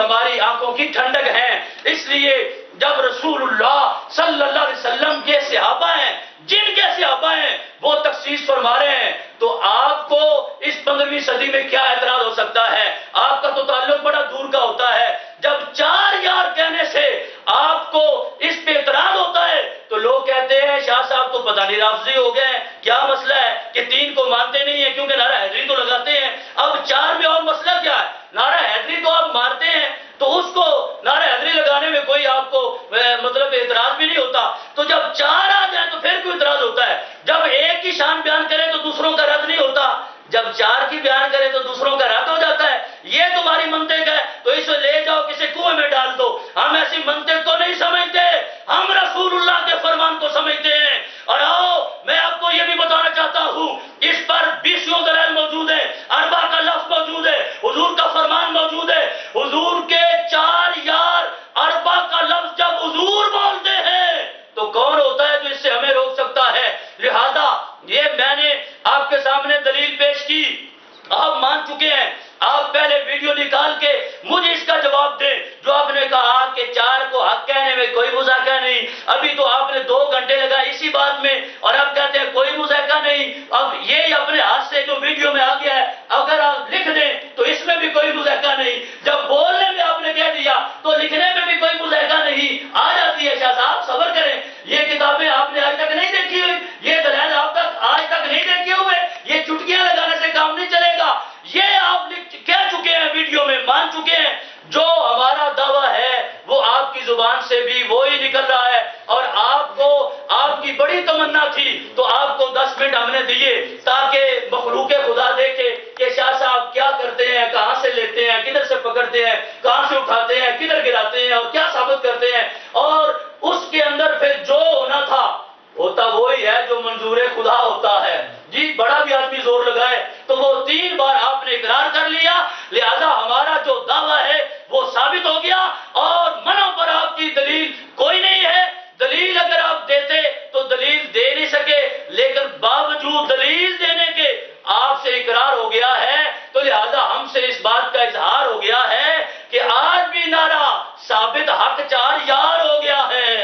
हमारी आंखों की ठंडक हैं। इसलिए जब रसूल अल्लाह सल्लल्लाहु अलैहि वसल्लम के सहाबा हैं, जिनके सहाबा हैं वो तखसीस फरमा रहे हैं, तो आपको इस पंद्रहवीं सदी में क्या एतराज हो सकता है? आपका तो ताल्लुक बड़ा दूर का होता है। जब चार यार कहने से आपको इस पे एतराज होता है तो लोग कहते हैं शाह साहब तो पता नहीं राफजी हो गए, क्या मसला है कि तीन को मानते नहीं है क्योंकि नारा हैदरी तो लगाते हैं। अब चार में और मसला क्या है? नारा हैदरी तो आप मारते हैं तो उसको नारा हैदरी लगाने में कोई आपको मतलब एतराज भी नहीं होता। तो जब चार आ जाए तो फिर कोई एतराज होता है। जब एक की शान बयान करे तो दूसरों का रद्द नहीं होता, जब चार की बयान करे तो दूसरों का रद्द हो जाता है। ये तुम्हारी मंतिक है तो इसे ले जाओ किसी कुएं में डाल दो। हम ऐसी मंतिक तो नहीं समझते, हम रसूलुल्लाह के फरमान को समझते हैं। और आओ मैं आपको ये भी बताना चाहता हूं, इस पर बीसियों दलाइल मौजूद है, अरबा का लफ्ज मौजूद है, हुजूर का फरमान मौजूद है। हुजूर के चार यार अरबा का लफ्ज जब हुजूर बोलते हैं तो कौन होता है जो इससे हमें रोक सकता है? लिहाजा ये मैंने आपके सामने दलील पेश की, आप मान चुके हैं। आप पहले वीडियो निकाल के मुझे इसका जवाब दें जो आपने कहा कि चार को हक कहने में कोई मुज़ाकरा नहीं। अभी तो आपने दो घंटे लगाए इसी बात में और अब कहते हैं कोई मुज़ाकरा नहीं। अब ये अपने हाथ से जो वीडियो में आ गया है अगर आप लिख दें तो इसमें भी कोई मुज़ाकरा नहीं। जब बोलने में आपने कह दिया तो लिखने में भी कोई मुज़ाकरा नहीं आ जाती है। शाह साहब सब्र करें, ये किताबें आपने आज तक नहीं देखी हुई, ये दलाइल आप तक आज तक नहीं देखे हुए, ये चुटकियां लगाने से काम नहीं चलेगा। ये आप कह चुके हैं वीडियो में, मान चुके हैं। जो हमारा दावा है वो आपकी जुबान से भी वो ही निकल रहा है। और आपको आपकी बड़ी तमन्ना थी तो आपको दस मिनट हमने दिए ताकि मखलूक खुदा देखे कि शाह साहब क्या करते हैं, कहां से लेते हैं, किधर से पकड़ते हैं, कहां से उठाते हैं, किधर गिराते हैं और क्या साबित करते हैं। और उसके अंदर फिर जो होना था होता वही है जो मंजूर खुदा होता है। जी बड़ा भी आदमी जोर लगाए तो वो तीन बार आपने इकरार कर लिया, लिहाजा हमारा जो दावा है वो साबित हो गया और मनो पर आपकी दलील कोई नहीं है। दलील अगर आप देते तो दलील दे नहीं सके, लेकिन बावजूद दलील देने के आपसे इकरार हो गया है तो लिहाजा हमसे इस बात का इजहार हो गया है कि आज भी नारा साबित हक चार यार हो गया है।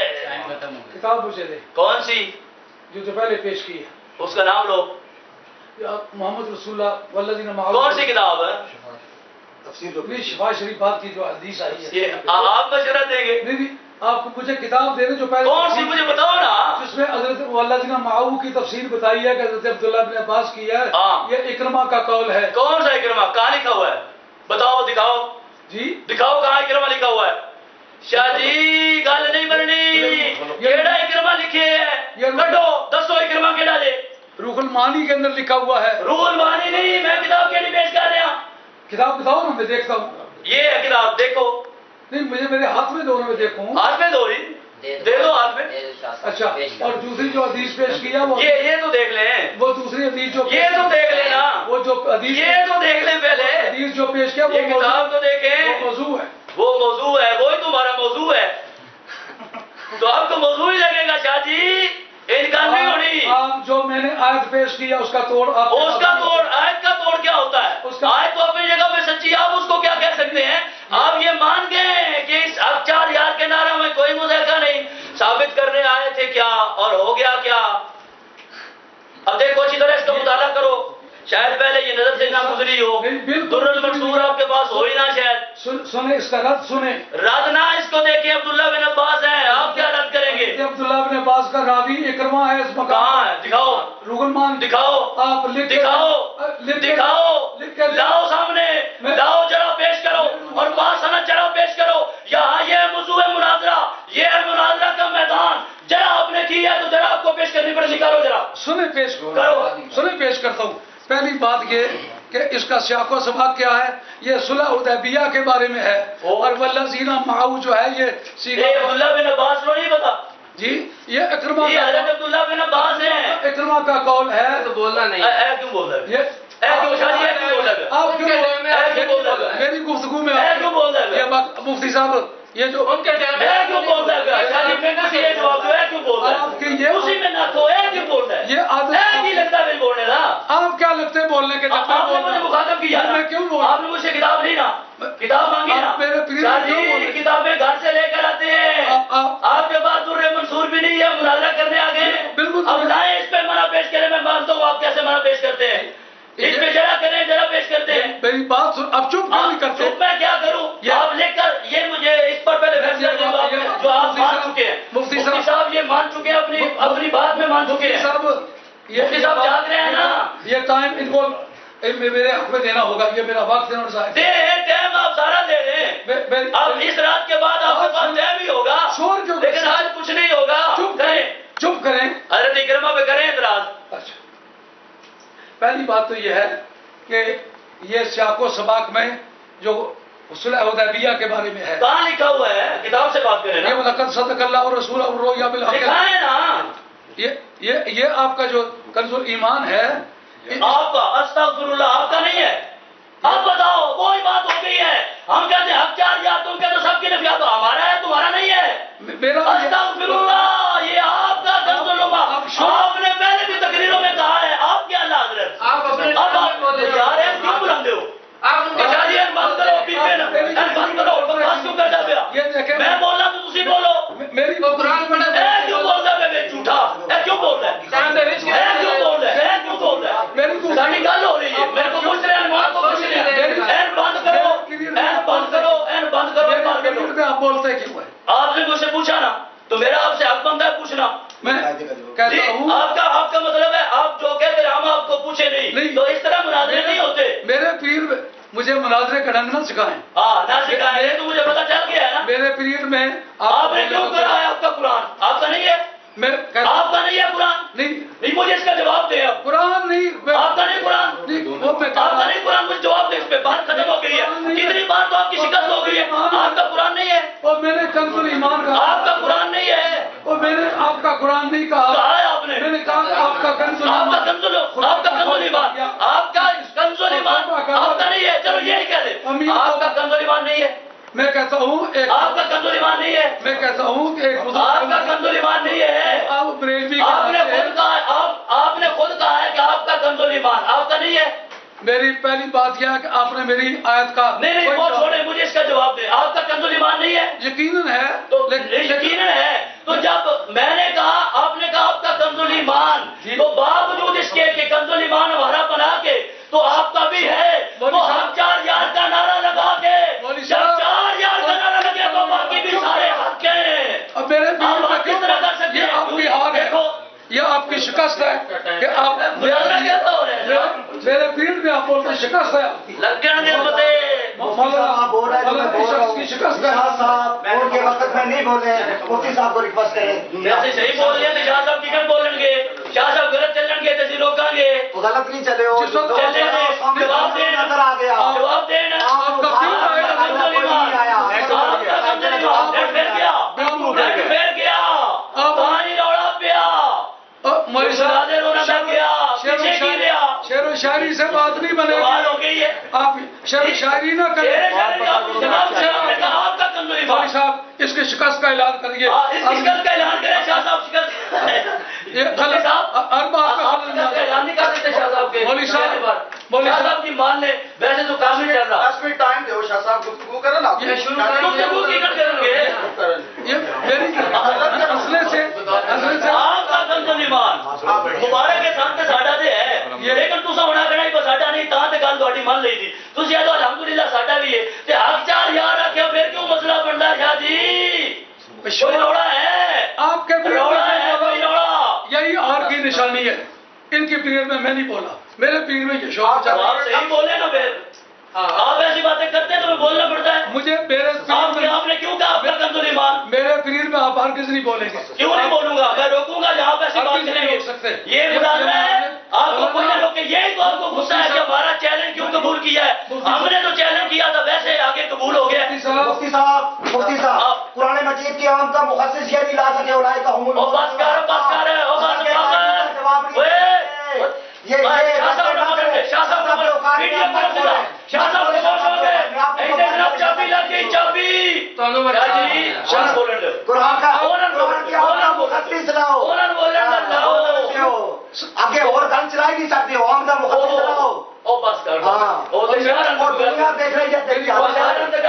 किताब मुझे दे। कौन सी? जो तो पहले पेश की है उसका नाम लो। मोहम्मद रसूलुल्लाह वल्लज़ीना मअहू। कौन सी किताब है? तफसीर शिफा शरीफात की जो हदीस आई है। ये आप मशवरा देंगे? नहीं नहीं, आप मुझे किताब दे दें जो पहले। कौन सी मुझे बताओ ना, जिसमें हजरत वल्लज़ीना मअहू की तफसीर बताई है कि हजरत अब्दुल्लाह बिन अब्बास की है। ये इकरमा का कौल है। कौन सा इकरमा? कहाँ लिखा हुआ है? बताओ, दिखाओ जी, दिखाओ कहाँ इकरमा लिखा हुआ है। शाह जी गल नहीं बननी, केड़ा इकरमा लिखे है? कटो दसो इकरमा केड़ा ले? रूहुल मानी के अंदर लिखा हुआ है। रूहुल मानी नहीं, मैं किताब के लिए पेश कर रहा। किताब बताओ ना, मैं देखता हूँ। ये है किताब, देखो। नहीं मुझे मेरे हाथ में दोनों में देखूं। हाथ में दो रही दे दो हाथ में। अच्छा, और दूसरी जो हदीस पेश किया वो ये ये तो देख लें। वो दूसरी हदीस जो ये तो देख लेना, वो जो हदीस ये तो देख लें पहले। हदीस जो पेश किया वो ये किताब तो देखें, वो मौजू है, वो मौजू है, वो ही तुम्हारा मौजू है। तो आपको मौजू ही लगेगा शाह जी, इनकार नहीं होनी। आप जो मैंने आयत पेश किया उसका तोड़ आप उसका तोड़, आयत का तोड़ क्या होता है? आयत तो अपनी जगह पे सच्ची, आप उसको क्या कह सकते हैं? आप ये मान गए कि इस अब चार यार के नारा में कोई मुज़ाकरा नहीं, साबित करने आए थे क्या और हो गया क्या? अब देखो अच्छी तरह इसका मुताला करो, शायद पहले ये नजर से ना गुजरी हो। दुर्रुल मंसूर आपके पास हो ही ना शायद। सुन, सुने इसका रद्द सुने। रद्द ना इसको देखे, अब्दुल्ला बिन अब्बास है, आप क्या रद्द करेंगे? अब्दुल्ला बिन अब्बास का रावी इकरमा है इस मकाम। कहाँ है? दिखाओ। रूहुल मान दिखाओ, आप लिख दिखाओ, दिखाओ, लाओ सामने, लाओ जरा पेश करो और बासना जरा पेश करो। यहाँ ये मौजू है मुनाजरा, ये है मुनाजरा का मैदान। जरा आपने किया तो जरा आपको पेश करनी पड़े, निकालो जरा। सुने पेश करो, सुने पेश करता हूँ। पहली बात ये कि इसका सियाको सबाक क्या है, ये सुलह हुदैबिया के बारे में है। और वल्लज़ीना मअहू जो है ये सीधा अब्दुल्ला बिन अब्बास को नहीं पता जी, ये इकरमा ये हज़रत अब्दुल्ला बिन अब्बास है, इकरमा का कौल है। तो बोलना नहीं है, क्यों बोल रहे? ये क्यों शादी है, क्यों बोल रहे? आप क्यों क्यों बोल रहे? मेरी गुफ्तगू में क्यों बोल रहे? ये मुफ्ती साहब ये जो उनके मैं क्यों बोल रहा है? शादी में कुछ ये जवाब दो, है क्यों बोल रहा है? आपके ये उसी में ना तो है क्यों बोल रहा है? ये आदत है नहीं लगता मैं बोलने ना। आप क्या लगते हैं बोलने के? जब आपने मुझे मुखातब किया, मैं क्यों बोल? आपने मुझसे किताब ली ना, کتاب مانگی نا شاہ جی کتابیں گھر سے لے کر آتے ہیں آپ کے پاس در منصور بھی نہیں ہے مناظرہ کرنے آ گئے بالکل اب لائیں اس پہ منع پیش کریں میں مانتا ہوں آپ کیسے منع پیش کرتے ہیں اس پہ جرا کریں جرا پیش کرتے ہیں میری بات سن اب چپ کیوں نہیں کرتے چپ میں کیا کروں آپ لے کر یہ مجھے اس پر پہلے فیصلہ دوں گا جو آپ مان چکے ہیں مفتی صاحب یہ مان چکے ہیں اپنی اپنی بات میں مان چکے ہیں مفتی صاحب جاگ رہے ہیں نا یہ ٹائم ان کو میرے حق میں دینا ہوگا یہ میرا وقت دینا دے رہے ٹائم آپ سارا دے رہے ہیں اب اس رات کے بعد آپ کے پاس ٹائم ہی ہوگا لیکن آج کچھ نہیں ہوگا چپ کریں چپ کریں حضرت اکرمہ پہ کریں اعتراض اچھا پہلی بات تو یہ ہے کہ یہ سیاق و سباق میں جو صلح حدیبیہ کے بارے میں ہے کہاں لکھا ہوا ہے کتاب سے بات کریں نا یہ لقد صدق اللہ اور رسول الرؤیا بالحق لکھا ہے نا یہ یہ یہ آپ کا جو کنز ایمان ہے آپ کا استغفر اللہ آپ کا نہیں ہے اب بتاؤ وہی بات ہو گئی ہے ہم کہتے ہیں حق چار یا تم کہتے سب کی نفی تو ہمارا ہے تمہارا نہیں ہے میرا استغفر اللہ یہ آپ کا کنز الایمان آپ نے پہلے بھی تقریروں میں کہا ہے آپ کیا اللہ حضرت آپ اپنے اب آپ یار ہیں کیوں بلندے ہو اچھا بند کرو بند کرو بکواس کیوں کرتا پیا میں بولنا تو تسی بولو میری قرآن پڑھا اے کیوں بولتا ہے جھوٹا اے کیوں بول رہا ہے اے کیوں بول رہا ہے اے کیوں بول رہا ہے ساری گل ہو رہی ہے میرے کو پوچھ رہے ہیں مولا کو پوچھ رہے ہیں این بند کرو این بند کرو این بند کرو بند کرو آپ بولتے کیوں ہے آپ نے مجھ سے پوچھا نا تو میرا آپ سے حق بنتا ہے پوچھنا میں کہتا ہوں آپ کا آپ کا مطلب ہے آپ جو کہتے ہیں ہم آپ کو پوچھے نہیں تو اس طرح مناظرے نہیں ہوتے میرے پیر مجھے مناظرے کا ڈھنگ نہ سکھائیں ہاں نہ سکھائیں یہ تو مجھے پتا چل گیا ہے نا میرے پیر میں آپ نے کیوں کرا ہے آپ کا قرآن آپ کا نہیں ہے میں آپ کا نہیں ہے قرآن نہیں نہیں مجھے اس کا جواب دے آپ قرآن نہیں آپ کا نہیں قرآن وہ میں آپ کا نہیں قرآن مجھے جواب دے اس پہ بات ختم ہو گئی ہے کتنی بار تو آپ کی شکست ہو گئی ہے آپ کا قرآن نہیں ہے اور میں نے کنز ایمان کہا آپ کا قرآن نہیں ہے اور میں نے آپ کا قرآن نہیں کہا کہا ہے آپ نے میں نے کہا آپ کا کنز آپ کا کنز آپ کا کنز ایمان آپ کا کنز ایمان آپ کا نہیں ہے چلو یہی کہہ دیں آپ کا کنز ایمان نہیں ہے میں کہتا ہوں ایک آپ کا کنز ایمان نہیں ہے میں کہتا ہوں کہ ایک آپ کا کنز ایمان نہیں ہے آپ بریلوی آپ نے خود کہا آپ آپ نے خود کہا ہے کہ آپ کا کنز ایمان آپ کا نہیں ہے میری پہلی بات یہ ہے کہ آپ نے میری آیت کا نہیں نہیں وہ چھوڑے مجھے اس کا جواب دیں آپ کا کنز ایمان نہیں ہے یقیناً ہے تو یقیناً ہے تو جب میں نے کہا آپ نے کہا آپ کا کنز ایمان تو باوجود اس کے کہ کنز ایمان ہمارا بنا کے تو آپ کا بھی ہے تو ہم چار یار کا نعرہ لگا کے جب چار یار کا نعرہ لگے تو باقی بھی سارے حق ہیں اب میرے آپ کس طرح کر سکتے ہیں آپ کی ہار ہے یہ آپ کی شکست ہے کہ آپ میرے پیر میں آپ بولتے شکست ہے لگ گئے متے صاحب بول رہے ہیں شکست ہے شاہ صاحب بول کے وقت میں نہیں بول رہے مفتی صاحب کو ریکویسٹ کریں ویسے صحیح بول رہے ہیں شاہ صاحب ٹکٹ بولیں گے شاہ صاحب غلط چلیں گے تو روکیں گے غلط نہیں چلے ہو چلے گے جواب دیں نظر آ گیا جواب دیں آپ کا پھر گیا پھر گیا پانی روڑا پیا شعر و شاعری سے بات نہیں بنے گی آپ شعر و شاعری نہ کریں صاحب اس کی شکست کا اعلان کریے شکست کا اعلان کریں شاہ صاحب شکست ہر بات کا اعلان نہیں کر سکتے شاہ صاحب کے مولوی صاحب مولوی صاحب کی مان لے ویسے تو کام نہیں چل رہا دس منٹ ٹائم دو شاہ صاحب گفتگو کریں نا یہ شروع گفتگو کی کر کریں گے یہ میری اصلے سے اصلے سے آپ کا کنز ایمان مبارک کے ساتھ ساڈا تے ہے لیکن تساں ہونا کہنا ہی ساڈا نہیں تاں تے گل تہاڈی مان لئی دی تسی آدھو الحمدللہ ساڈا بھی ہے تے حق چار یار رکھو پھر کیوں مسئلہ بندا ہے شاہ جی کوئی روڑا ہے آپ کے روڑا ہے کوئی روڑا یہی اور کی نشانی ہے ان کی پیریڈ میں میں نہیں بولا میرے پیریڈ میں یہ شوق آپ صحیح بولے نا پھر آپ ایسی باتیں کرتے ہیں تو بولنا پڑتا ہے مجھے میرے آپ نے کیوں کہا آپ کا کنز ایمان میرے پیریڈ میں آپ ہرگز نہیں بولیں گے کیوں نہیں بولوں گا میں روکوں گا جہاں پہ ایسی بات کریں گے یہ مظاہرہ ہے آپ کو کوئی نہ روکے یہی تو آپ کو غصہ ہے کہ ہمارا چیلنج کیوں قبول کیا ہے ہم نے تو چیلنج کیا تھا ویسے آگے قبول ہو گیا مفتی صاحب مفتی صاحب قرآن مجید کے عام کا مخصص یہ نہیں لا سکے اولئک هم او بس کر بس کر او بس کر یہ شاہ صاحب نے بولے شاہ صاحب نے ویڈیو کال کیا شاہ صاحب نے بول رہے ہیں ایسے جناب چابی لگ گئی چابی شاہ جی شاہ بولن دو قرآن کا قرآن کے عام کا مخصص لاؤ قرآن بولن لاؤ آگے اور گل چلا ہی نہیں سکتے عام کا مخصص لاؤ او بس کر ہاں او تو شہر اور دنیا دیکھ رہی ہے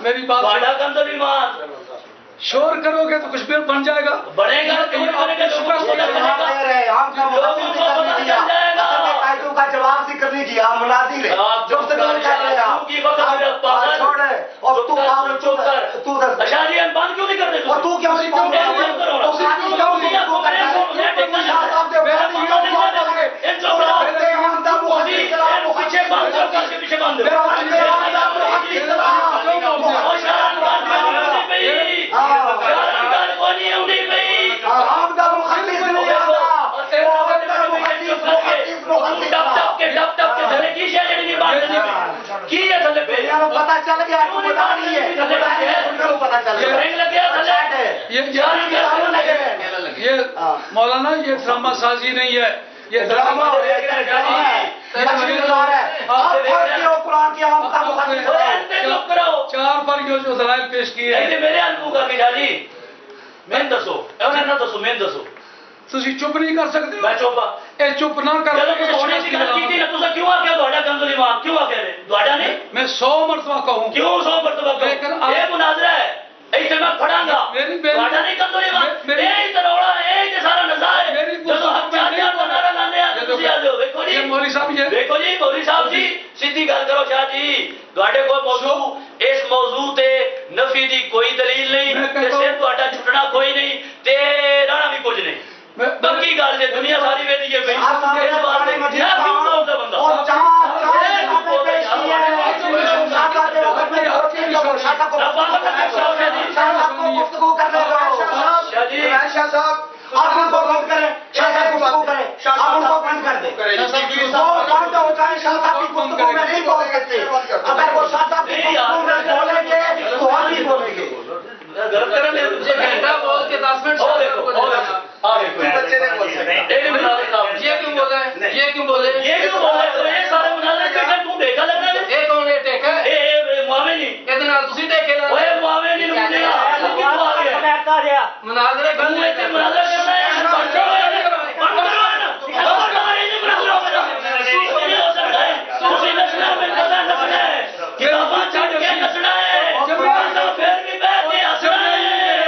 मेरी बात ਤੁਹਾਡਾ ਕੰਦੋ ईमान शोर करोगे तो कुछ भी बन जाएगा, बढ़ेगा तो ये करेंगे आपको लोगों को शुक्र दे रहे हैं, हम का मुनाजिर नहीं करने दिया। असल में कायदों का जवाब जिक्र नहीं किया, हम मुनाजिर हैं। जो उससे नहीं कर रहे हैं आप। आप छोड़ और तू पागल चुप कर, तू दस अशारी बंद क्यों नहीं करते और तू क्यों नहीं बोल रहा है? तो साथी क्यों नहीं बोल रहा है? शाह साहब के बाद क्यों बोल रहे हैं? इन जो बोलते हैं हम तब मुहद्दिस सलाम पीछे बंद करो, करके पीछे बंद मेरा हम तब मुहद्दिस सलाम और शान बात नहीं पई शान को नहीं होनी पई हम तब मुहद्दिस नहीं आता तेरा हम तब मुहद्दिस मुहद्दिस मुहद्दिस टप टप के टप टप के धरे की शे जड़ी बात की है थले पे यार पता चल गया तू बता नहीं है थले पता चल गया रंग लग गया थले ये ये ये मौलाना ये ड्रामा साजी नहीं है, ये ड्रामा हो रहा है, ड्रामा है, लक्ष्मी बता रहा है। आप पढ़ के हो कुरान की हम का मुखत्तिस करो चार पर जो जो दलाइल पेश किए ऐसे मेरे अल्बू का के जाजी मैं दसो एवं ना दसो मैं दसो ਤੁਸੀਂ ਚੁੱਪ ਨਹੀਂ ਕਰ ਸਕਦੇ ਹੋ, मैं चुप ਇਹ ਚੁੱਪ ਨਾ ਕਰ चलो तो होने की गल की थी ना तुसा क्यों आ गया ਤੁਹਾਡਾ ਕੰਜ਼ਲ ईमान क्यों आ गया ਤੁਹਾਡਾ नहीं मैं सौ मरतबा कहूँ क्यों सौ मरतबा लेकिन कहूं ये मुनाजरा है ऐसे मैं पढ़ांगा मेरी मेरी ਤੁਹਾਡਾ नहीं ਕੰਜ਼ਲ ईमान मेरी ਇਹ ਤਰੋੜਾ ਇਹ ਤੇ ਸਾਰਾ ਨਜ਼ਾ है मेरी ਜਦੋਂ ਹਮ ਚਾਰ ਚਾਰ बनारा लाने आ ਤੁਸੀਂ आ जाओ देखो जी ये मौलवी साहब ये देखो जी मौलवी साहब जी सीधी गल करो शाह जी ਤੁਹਾਡੇ ਕੋਲ मौजू इस मौजू ते नफी दी कोई दलील नहीं ते सिर ਤੁਹਾਡਾ छुटना कोई नहीं ते रहना भी कुछ नहीं बाकी गल जे दुनिया सारी वेदी है भाई इस बात में क्या क्यों बोलता बंदा और चार चार पेश किया है शाखा के वक्त में होती है शाखा को शाखा को गुफ्तगू करने दो शाह जी शाह साहब आप उनको बंद करें, शाखा की गुफ्तगू करें, आप उनको बंद कर दें। वो बंद हो जाए, शाखा की गुफ्तगू में नहीं बोल सकते। अगर वो शाखा की गुफ्तगू में बोलेंगे तो हम भी बोलेंगे। गलत कर ले मुझे घंटा बोल के दस मिनट हो देखो हो देखो आ देखो बच्चे नहीं बोल सकते एक मिनट ये क्यों बोले ये क्यों बोले ये क्यों बोले तो ये सारे मुनाजरे देखा तू देखा लग रहा है ये कौन है टेका ए मुआवे नहीं ਇਹਦੇ ਨਾਲ ਤੁਸੀਂ ਟੇਕੇ ਲਾ ਓਏ ਮੁਆਵੇ ਨਹੀਂ ਨੂੰ ਦੇਗਾ ਕਿਉਂ ਆ ਗਿਆ ਮੈਂ ਕਾ ਗਿਆ ਮੁਨਾਜ਼ਰੇ ਤੂੰ ਇੱਥੇ ਮੁਨਾਜ਼ਰਾ ਕਰਨਾ ਹੈ ਬੰਦ ਕਰੋ ਬੰਦ ਕਰੋ ਨਾ ਬੰਦ ਕਰੋ ਇਹ ਮੁਨਾਜ਼ਰਾ ਹੋ ਸਕਦਾ ਹੈ ਤੁਸੀਂ ਨਸਣਾ ਮੈਂ ਕਦਾ ਨਸਣਾ ਹੈ ਕਿਤਾਬਾਂ ਛੱਡ ਕੇ ਨਸਣਾ ਹੈ ਜਮਾਤ ਦਾ ਫਿਰ ਵੀ ਬੈਠ ਕੇ ਹੱਸਣਾ ਹੈ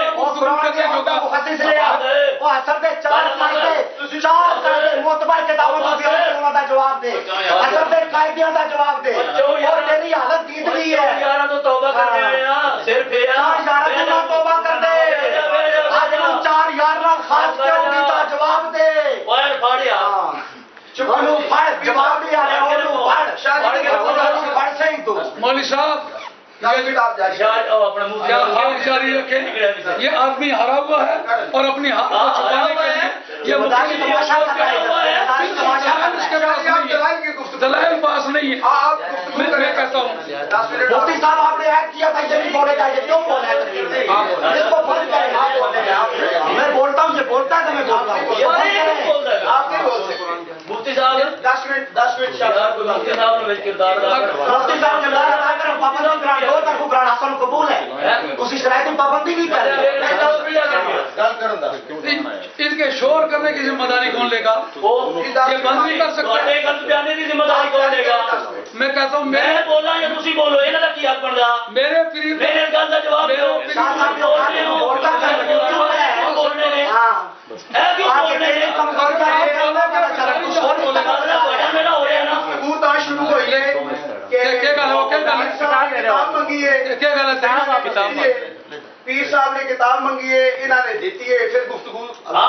मुहद्दिस ले आ वो असर दे चार कायदे चार कायदे मोतबर किताबों का भी दा जवाब दे असर दे कायदे दा जवाब दे और तेरी हालत दीदली है यारा तो तौबा करने आए ना सिर्फ यार चार यार ना तौबा कर दे आज तू चार यार ना खास क्यों दा जवाब दे ओए फाड़िया चुप नु फाड़ जवाब दे आ रहा नु फाड़ शादी के फाड़ सही तू मौलवी साहब अपना मुंह क्या हाथ जारी रखें, ये आदमी हरा हुआ है और अपनी हाथ को छुपाने के लिए ये तमाशा कर रहा है तमाशा कर इसके पास नहीं है दलाइल पास नहीं है। मैं मैं कहता हूँ मुफ्ती साहब आपने ऐड किया था ये नहीं बोलेगा ये क्यों बोला है इसको बंद करें। मैं बोलता हूँ ये बोलता है तो मैं बोलता हूँ आप नहीं बोल सकते मुफ्ती साहब दस मिनट दस मिनट मुफ्ती साहब ने किरदार अदा करो मुफ्ती साहब किरदार अदा करो पाबंदी करा दो तरफ कुरान असल कबूल है उसी शरायत में पाबंदी नहीं कर इनके शोर करने की जिम्मेदारी कौन लेगा, ये बंद नहीं कर सकते। गलत बयाने की जिम्मेदारी कौन लेगा मैं कहता हूँ मैं मैं बोला या तुसी बोलो ਇਹਨਾਂ ਦਾ ਕੀ ਹੱਕ ਬਣਦਾ मेरे पीर ਮੇਰੇ ਗੱਲ ਦਾ ਜਵਾਬ ਦਿਓ साहब बोल रहे हो बोलता कर बोलने ने हां है क्यों बोलने ने कम कर क्या पता चला कुछ और बोलेगा ਤੁਹਾਡਾ ਮੇਰਾ ਹੋ ਰਿਹਾ ਨਾ वो तो शुरू हुई है क्या क्या गल है, वो क्या गल है? किताब मंगी है क्या गल है? किताब पीर साहब ने किताब मंगी है इन्होंने दी है फिर गुफ्तगू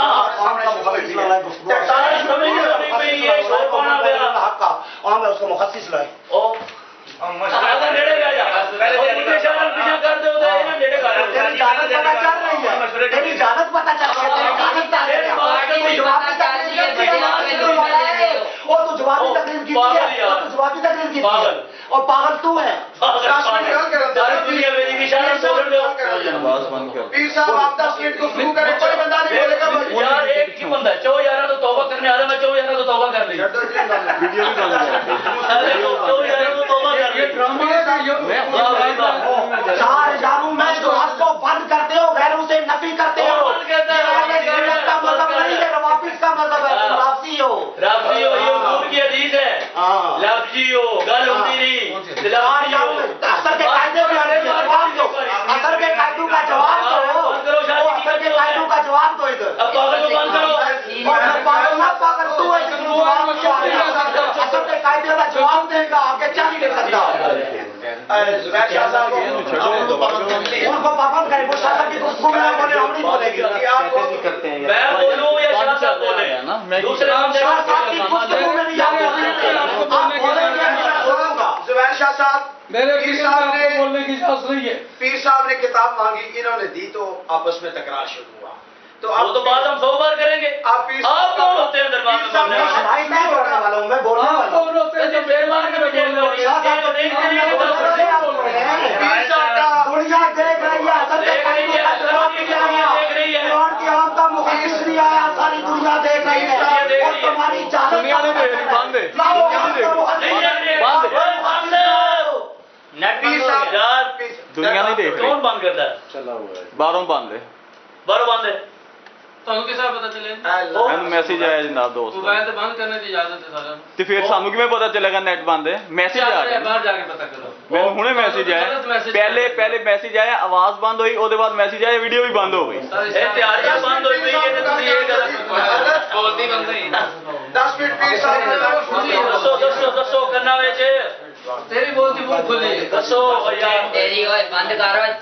सारे समझ नहीं पई ये शो पाना पया हक का और मैं उसको मुखस्सिस लाए ओ अगर नेड़े आ जा और मुझे शर्म पीछा कर दो तो ये नेड़े कर तेरी जानत पता चल रही है तेरी जानत पता चल रही है तेरी जानत चल रही है वो तो जवाबी तकलीफ की है वो तो जवाबी तकलीफ की है और पागल तू है सारी दुनिया मेरी की शर्म बोल दो पीर साहब आप दस मिनट गुफ्तगू करें कोई बंदा नहीं बोलेगा यार एक ही बंदा चो यारा तो तौबा करने आ रहा मैं चो यारा तो तौबा कर ली वीडियो भी डाल चो यारा तो तौबा कर ये ली ड्रामा है चार जानू में जो हक को बंद करते हो गैरों से नफी करते हो का मजहब नहीं है वापिस का मजहब है तुम वापसी हो राफी हो ये हुकूम की हदीस है लफ्जी हो गल होती नहीं लफ्जी हो अक्सर के कायदे में आ रहे हैं चल के करता जुबैर शाह साहब उनको पाबंद करें, वो शाह साहब की गुफ्तगू में आप बोले, हम नहीं बोलेंगे। आपको मैं बोलूं या शाह साहब बोले, दूसरे शाह साहब की गुफ्तगू में नहीं आप बोलेंगे, मैं बोलूंगा। जुबैर शाह साहब, मेरे पीर पीर साहब साहब ने को बोलने की इजाजत नहीं है। पीर साहब ने किताब मांगी, इन्होंने दी, तो आपस में तकरार शुरू हुआ। तो वो तो बात हम सौ बार करेंगे। आप पीर आप कौन होते हैं दरबार में बोलने वाले? भाई मैं बोलने वाला हूँ, मैं बोलने वाला हूँ। कौन होते हैं जो दरबार में बैठे हुए हैं? शाह साहब तो देख रही है, पीर साहब का दुनिया देख रही है, असर देख रही है, देख रही है। कुरान की आम का मुखिस नहीं आया, सारी दुनिया देख रही है, और तुम्हारी चाल दुनिया नहीं देख रही, बंद है। नेट पीर साहब यार, दुनिया नहीं देख रही, कौन बंद करता है? बारों बंद है। बारो बंद है। ਤੁਹਾਨੂੰ ਕਿਸ ਤਰ੍ਹਾਂ ਪਤਾ ਚੱਲੇ? ਮੈਨੂੰ ਮੈਸੇਜ ਆਇਆ ਜਨਾਬ ਦੋਸਤ, ਮੋਬਾਈਲ ਤੇ ਬੰਦ ਕਰਨੇ ਦੀ ਇਜਾਜ਼ਤ ਹੈ ਸਾਰਿਆਂ ਨੂੰ। ਤੇ ਫਿਰ ਸਾਨੂੰ ਕਿਵੇਂ ਪਤਾ ਚੱਲੇਗਾ ਨੈਟ ਬੰਦ ਹੈ? ਮੈਸੇਜ ਆ ਰਿਹਾ, ਬਾਹਰ ਜਾ ਕੇ ਪਤਾ ਕਰੋ। ਮੈਨੂੰ ਹੁਣੇ ਮੈਸੇਜ ਆਇਆ, ਪਹਿਲੇ ਪਹਿਲੇ ਮੈਸੇਜ ਆਇਆ, ਆਵਾਜ਼ ਬੰਦ ਹੋਈ, ਉਹਦੇ ਬਾਅਦ ਮੈਸੇਜ ਆਇਆ, ਵੀਡੀਓ ਵੀ ਬੰਦ ਹੋ ਗਈ। ਇਹ ਤਿਆਰੀਆਂ ਬੰਦ ਹੋਈ ਪਈ ਹੈ ਤੇ ਤੁਸੀਂ ਇਹ ਗੱਲ ਬੋਲਦੀ ਬੰਦ ਨਹੀਂ। दस मिनट पीर साहब ने ਦੱਸੋ ਦੱਸੋ ਦੱਸੋ ਕਰਨਾ ਵਿੱਚ ਤੇਰੀ ਬੋਲਦੀ ਮੂੰਹ ਖੁੱਲੀ ਦੱਸੋ ਯਾਰ। तेरी ओए बंद कर ओए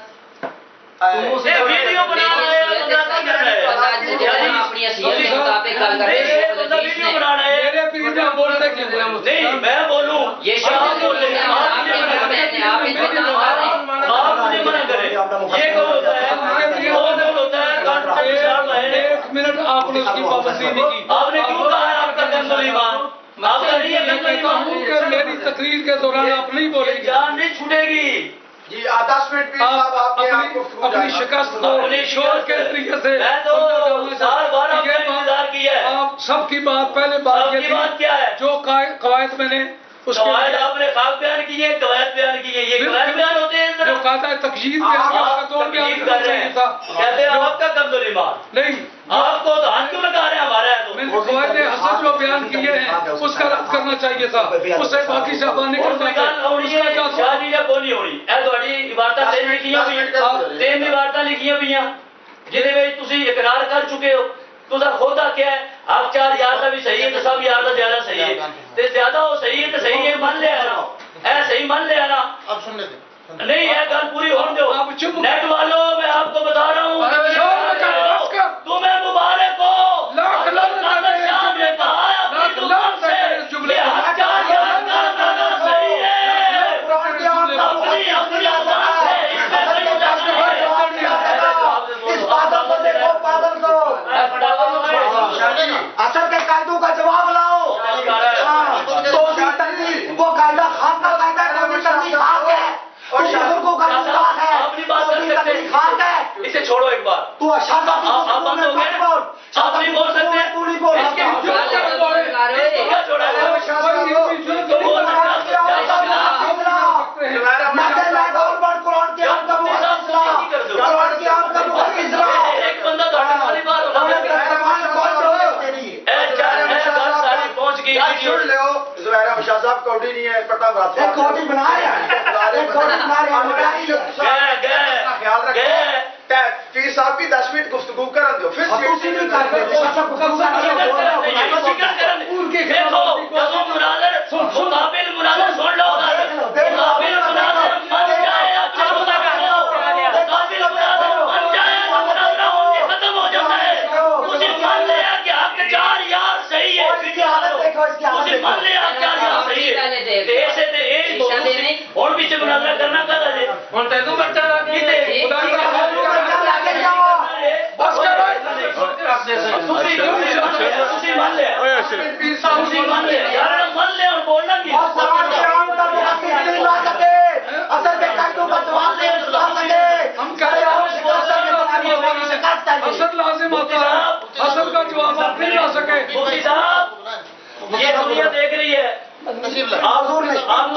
ਇਹ ਵੀਡੀਓ ਬਣਾ ਰਹੇ ਹੋ, ਬੰਦਾ ਕੀ ਕਰਨਾ ਹੈ? अपनी असलियत के मुताबिक गल कर रहे ਇਹ ਬੰਦਾ ਵੀਡੀਓ ਬਣਾਣਾ ਹੈ। मेरे पीर साहब बोलते क्यों? नहीं मैं बोलूं, ये आप बोले, आप मुझे मना करें, आप आप मुझे मना करें। ये कौन होता है? कौन कौन होता है? कौन शराब है? एक मिनट आपने उसकी पाबंदी नहीं की। आपने क्यों कहा है आपका गंदुल ईमान? आपका नहीं है मैं गंदुल कहता हूँ ईमान। कि मेरी तकरीर के दौरान आप नहीं बोलेंगे। जान नहीं छूटेगी। जी दस मिनट पीर साहब आप आपके अपनी आपको अपनी शिकस्त को अपनी शोर के तरीके से मैं तो साल भर आपका इंतजार किया है। आप सबकी बात पहले बात आपकी ये थी, बात क्या है? जो कवायद मैंने उसके कवायद आपने खाक बयान किए, कवायद बयान किए, ये कवायद बयान होते हैं जो जरा। कहा था तकजीद बयान किया, उसका तोड़ बयान तकलीफ करना कर रहे चाहिए हैं, था। कहते हैं आपका कमजोर ईमान। नहीं, आपको तो हाथ क्यों लगा रहे हैं हमारे है तो? मैंने कवायद हसन जो बयान किए हैं उसका रद्द करना चाहिए था, उससे बाकी शब्द नहीं और करना कोई गल होनी उसका है, क्या शाह जी ने बोली होनी ਇਹ ਤੁਹਾਡੀ ਇਬਾਰਤਾਂ ਤਿੰਨ ਲਿਖੀਆਂ ਪਈਆਂ, ਤਿੰਨ ਇਬਾਰਤਾਂ ਲਿਖੀਆਂ ਪਈਆਂ ਜਿਹਦੇ ਵਿੱਚ ਤੁਸੀਂ ਇਕਰਾਰ ਕਰ ਚੁੱਕੇ ਹੋ। तुझा खुद आख्या है आप चार यार का भी सही है तो सब यार का ज्यादा सही है, तो ज्यादा हो सही है तो सही है मान ले आना, ऐ सही मान ले आना। अब सुन लेते नहीं है गल पूरी होने दो। आप चुप नेट वालों मैं आपको बता रहा हूँ, तुम्हें मुबारक हो। लाख लाख शाह ने कहा है अपनी जुबान से कि आप चार यार का ज्यादा सही है, अपनी अपनी आवाज से इसमें सही जाना है। इस पागल को देखो, पागल को असर के कायदों का जवाब लाओ। तो वो कायदा खाक का कायदा है, वो तकलीफ खाक है, और बुजुर्गों का गुस्ताख है, अपनी बात कर सकते तकलीफ खाक है। इसे छोड़ो एक बार। तू अशांत आप आप बंद हो गए, आप नहीं बोल सकते, तू नहीं बोल इसके सकता। क्या छोड़ा है? तो बोल एक बंदा तो हमारी बात पहुंच गई। शाह साहब कौड़ी नहीं है, पता बात है, कौड़ी बना रहे हैं, कौड़ी बना रहे हैं, गए ख्याल गए रखें। पीर साहब की दस मिनट गुफ्तगू कर दो, फिर देखो जब मुनाजर मुकाबिल मुनाजर सुन लो, मुकाबिल मुनाजर मन जाए अच्छा मुकाबिल मुनाजर मन जाए तो मुनाजरा होके खत्म हो जाता है। मुझे मान लिया कि आपके चार यार सही है, मुझे मान लिया चार यार सही है, ऐसे थे एक और पीछे मुनाजरा करना कर रहे ਹੁਣ ਤੈਨੂੰ ਬੱਚਾ ਲੱਗ किते ਗਿਆ। बस करो ਤੁਸੀਂ ਤੁਸੀਂ ਮੰਨ ਲਿਆ, ਓਏ ਅਸ਼ਰ ਤੁਸੀਂ ਮੰਨ ਲਿਆ ਯਾਰ, ਮੰਨ ਲਿਆ, ਹੁਣ बोलना की असर के कायदों का जवाब दे हम कह रहे हैं असर लाजिम आता है, असर का जवाब आप नहीं ला सके। मुफ्ती साहब ये दुनिया देख रही है, आप आप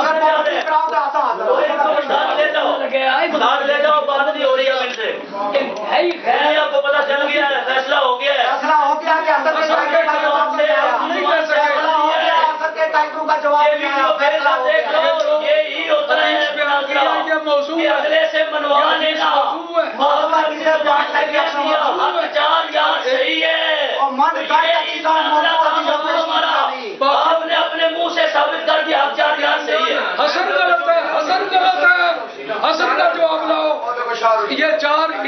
साथ ले जाओ, साथ ले जाओ, बात नहीं हो रही है इनसे, आपको पता चल गया है, फैसला हो गया है, फैसला हो गया कि असर के कायदों का जवाब नहीं आया, फैसला हो गया असर के कायदों का जवाब नहीं आया, फैसला हो देख लो ये ही होता है कि अगले से मनवा लेना, चार यार सही है, आपने अपने मुंह से साबित कर दिया आप चार यार सही है।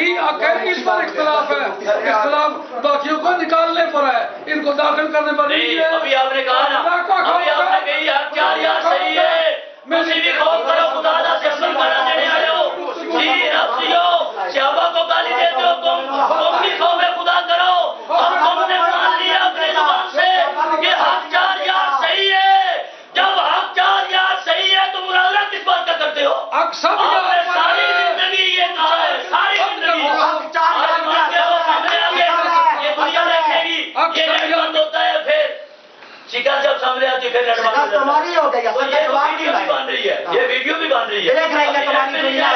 यही हक है, इस पर इख्तलाफ है, इख्तलाफ बाकियों को निकालने पर है, इनको दाखिल करने पर नहीं है। अभी आपने कहा ना, अभी आपने कही चार यार सही है, किसी भी कौम करो खुदा से असल बना देने आए हो जी रफ्सियो शहबा को गाली देते हो तुम, तुम भी कौम खुदा करो और तुमने मान लिया अपने जुबान से कि हक चार यार सही है। जब हक चार यार सही है तो मुनाजरा किस बात का करते हो? हक सब आपने सारी जिंदगी ये कहा है, सारी जिंदगी आज मान के वो सामने आ गए, ये दुनिया देखेगी, ये नेट बंद होता है, फिर शिकार जब सामने आती है फिर नेट बंद होता है। तुम्हारी हो गई, तो ये वीडियो भी बन रही है, ये वीडियो भी बन रही है, देख रही है तुम्हारी दुनिया।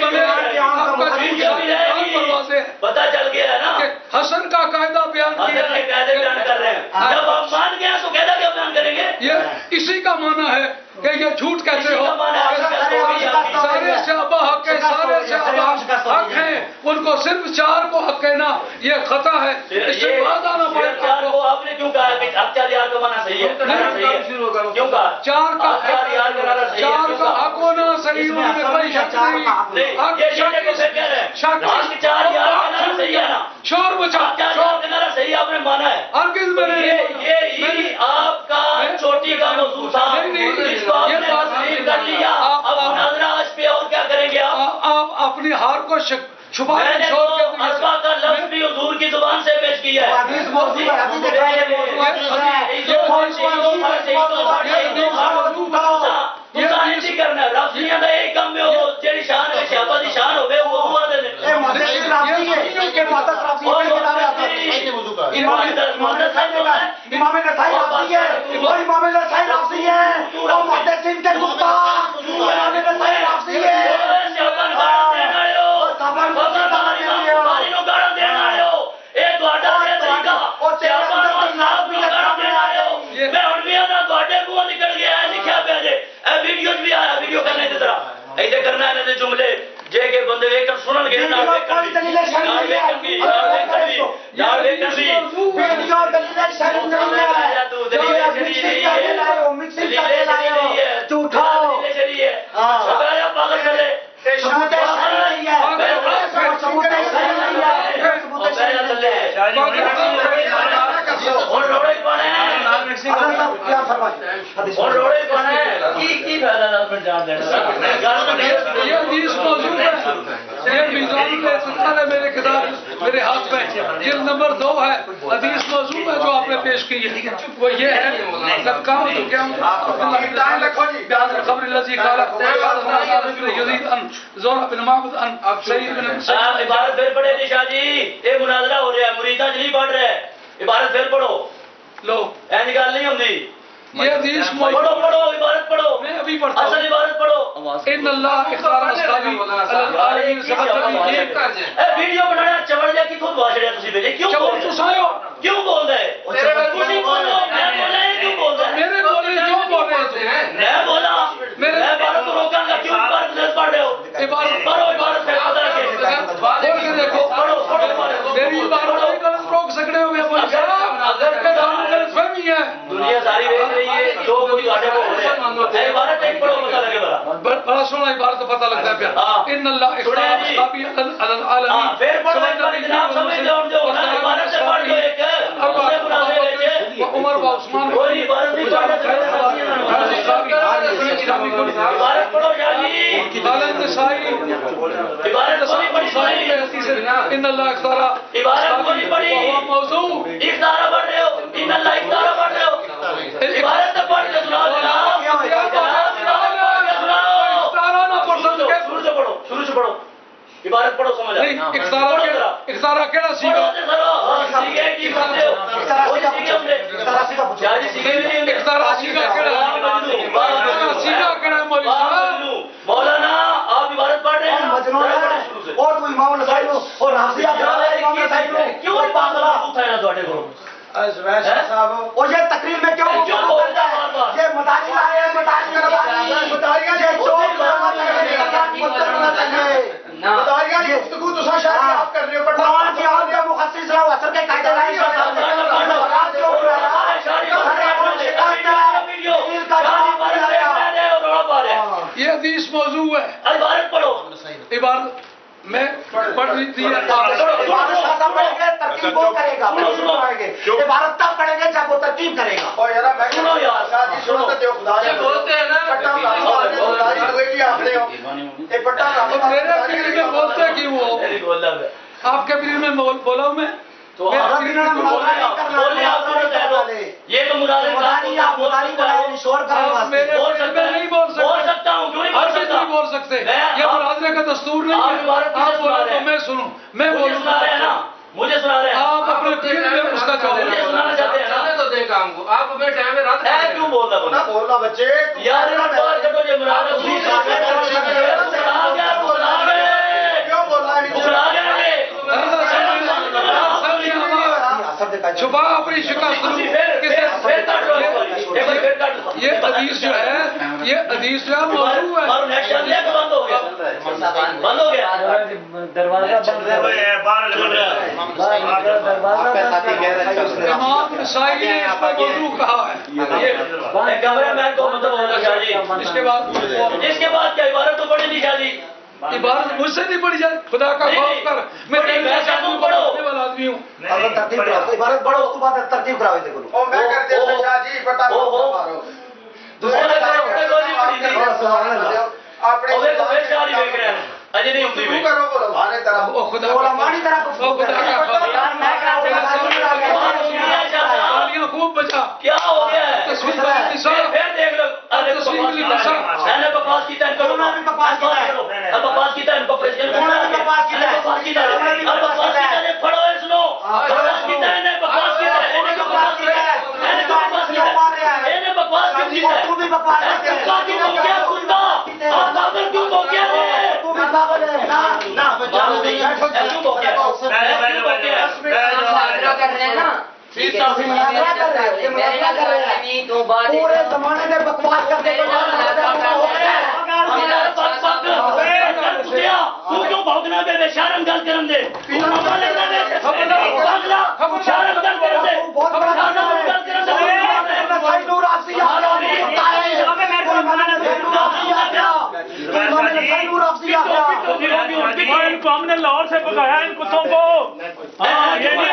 पता चल गया है ना हसन का कायदा बयान किया, हसन के कायदे बयान कर रहे हैं। जब हम मान गए तो कायदा क्या बयान करेंगे? ये इसी का माना है कि ये झूठ कहते हो, सारे शहबा हक है, सारे शहबा हक हैं, उनको सिर्फ चार को हक कहना ये खता है, इससे बात आना पड़ेगा। चार को आपने क्यों कहा कि हक चार यार को माना सही है? क्यों कहा? चार का चार यार कराना सही है, चार का हक होना सही, उनमें कोई शक नहीं। ये शक कैसे कह रहे हैं? हक चार यार कराना सही है ना? शोर बचा, चार यार कराना सही है, आपने माना है। और किस मैंने ये ये ही आपका छोटी का मौजूद था, इसको आपने तस्लीम कर लिया। अब मुनाजरा आज पे और क्या करेंगे आप? आप अपनी हार को छुपा मैंने तो अरबा का लफ्ज भी हुजूर की जुबान से पेश किया है। करना है रफ्सियां का एक कम में हो जेडी शान है शहबा दी शान होवे वो हुआ दे ए मुहद्दिस रफ्सी है के मुहद्दिस रफ्सी है किताब आता है इमाम मुहद्दिस साहब है इमाम नसाई रफ्सी है और इमाम नसाई रफ्सी है और मुहद्दिस के कुत्ता इमाम नसाई रफ्सी है शहबा गाड़ा देना आयो खबर बारी बारी नो गाड़ा देना आयो ए ਤੁਹਾਡਾ ਇਹ ਤਰੀਕਾ ਉਹ ਸ਼ਹਬਾ ਨੂੰ ਸਾਫ ਵੀ गाड़ा देना आयो मैं हुन भी आना ਤੁਹਾਡੇ ਮੂੰਹੋਂ ਨਿਕਲ ਗਿਆ ਲਿਖਿਆ ਪਿਆ ਜੇ ਇਹ ਵੀਡੀਓ ਵੀ ਆਇਆ ਵੀਡੀਓ ਕਰਨੇ ਦੀ ਤਰ੍ਹਾਂ ऐसे करना है ना जुमले जे के बंदे वेकर सुनन के ना वेकर यार वेकर भी यार वेकर भी यार वेकर भी वीडियो दलील शर्म नहीं है तू दलील शरीरी है मिक्सिंग कर लाए हो झूठा दलील शरीरी है छगाया पागल करे सबूत नहीं है सबूत नहीं है सबूत चले और रोड़े पाने क्या फरमाइश और रोड़े पाने की की फायदा ना पर जान देना ये हदीस मौजूद है, ये मीज़ान पे सत्तर है मेरे किताब मेरे हाथ में, ये नंबर दो है हदीस मौजूद है जो आपने पेश की है, वो ये है लकाम तो क्या खबर लजी काला यजीद अन ज़ोरा बिन माबद अन सईद बिन आप इबारत फिर पढ़े निशा जी, ये मुनाजरा हो रहा है, मुरीदा नहीं पढ़ रहे, इबारत फिर पढ़ो लो ऐ निकाल नहीं होंगी ये हदीस पढ़ो पढ़ो इबारत पढ़ो मैं अभी पढ़ता हूं असल इबारत पढ़ो इन अल्लाह इख्तार अस्हाबी अल आलमीन सबत ये ए वीडियो बनाना चवड़ जा की खुद वाशड़िया तुसी भेजे क्यों बोल तुम आयो क्यों बोल रहे तुसी बोल रहे मैं बोल रहा क्यों बोल रहा मेरे बोल रहे क्यों बोल रहे तुम मैं बोला मैं इबारत को रोकांगा क्यों इबारत गलत पढ़ रहे हो इबारत पढ़ो इबारत से पता रखे बोल के देखो पढ़ो पढ़ो मेरी इबारत नहीं गलत रोक सकते हो मैं बोल अगर के दाम गलत फहमी है दुनिया सारी देख रही है जो कोई ਤੁਹਾਡੇ ਕੋਲ ਹੋ ਰਿਹਾ ਹੈ ਇਬਾਰਤ ਇੱਕ ਪੜੋ ਪਤਾ ਲੱਗੇ ਬੜਾ बड़ा सोना इबारत पता लगता है प्यार इन अल्लाह इख्तार अस्हाबी अल आलमीन फिर पढ़ो जनाब समझ लो जो ना इबारत से पढ़ लो एक उससे बुलाने लेके उमर व उस्मान कोई इबारत नहीं पढ़ना इबारत पढ़ो यानी कालन नसाई इबारत कोई पढ़ी सुनाई इन अल्लाह इख्तार इबारत कोई पढ़ी वो मौजू इख्तार पढ़ रहे हो इन अल्लाह इख्तार पढ़ रहे हो इबारत पढ़ के सुनाओ शुरू से पढ़ो शुरू से पढ़ो इबारत पढ़ो समझ आ इख्तारा इख्तारा केड़ा सीगा सीगे की पढ़ते हो कोई सीगे हमने क्या जी सीगे नहीं हमने इख्तारा सीगा केड़ा सीगा केड़ा मौलवी साहब मौलाना आप इबारत पढ़ रहे हैं मजनून है और कोई इमाम नसाई और राफिया इमाम नसाई क्यों पागल उठाया ना ਤੁਹਾਡੇ ਕੋਲ और ये तकरीर में क्यों क्यों बोलता है ये मदारी लाए मदारी करवानी मदारियां ये चोर मदारियां ये गुफ्तगू दूसरा शायद आप कर रहे हो कुरान की आयत का मुखस्सिस रहा असर के कायदे लाए आप क्यों बुला रहा ये हदीस मौजू है इबारत पढ़ो इबारत میں پڑھ رہی تھی عبارت پڑھیں گے ترتیب وہ کرے گا، عبارت تب پڑھیں گے جب وہ ترتیب کرے گا. یہ بولتے ہیں نا میرے پیر میں بولتے کہ وہ آپ کے پیر میں بولا ہوں میں تو یہ تو مراد نہیں بول سکتا ہوں، کیوں نہیں بول سکتے؟ یہ مناظرے کا دستور نہیں ہے. آپ بولو تو میں سنوں، میں بولوں مجھے سنا رہے ہیں آپ اپنے پیر میں اس کا جواب سنانا چاہتے ہیں. تو دے کام کو آپ اپنے ٹائم میں رات کیوں بولتا بولنا بولنا بچے یار بات کرو یہ مراد چھپا اپنی شکست. یہ حدیث جو ہے یہ حدیث جو ہے موضوع ہے. بند ہو گیا بند ہو گیا دروازہ امام نسائی نے اس کو موضوع کہا ہے. کمرے میں کو مطلب ہوگا شاہ جی. اس کے بعد اس کے بعد کیا عبارت تو پڑھی نہیں شاہ جی. عبارت مجھ سے نہیں پڑھی جائے. خدا کا خوف کر میں تیرے جیسا پڑھنے والا آدمی ہوں. ترتیب کراؤ عبارت پڑھو اس کے بعد ترتیب کراؤ. دیکھو میں کر دیتا شاہ جی بٹا مارو دوسرے خوب بچا کیا ہو گیا ہے بکواس کی پورے زمانے میں بکواس کرتے بھوکنا بے بے شارم گل کرن دے شارم گل کرن دے ان کو ہم نے لاہور سے پکایا ان کتوں کو. یہ نہیں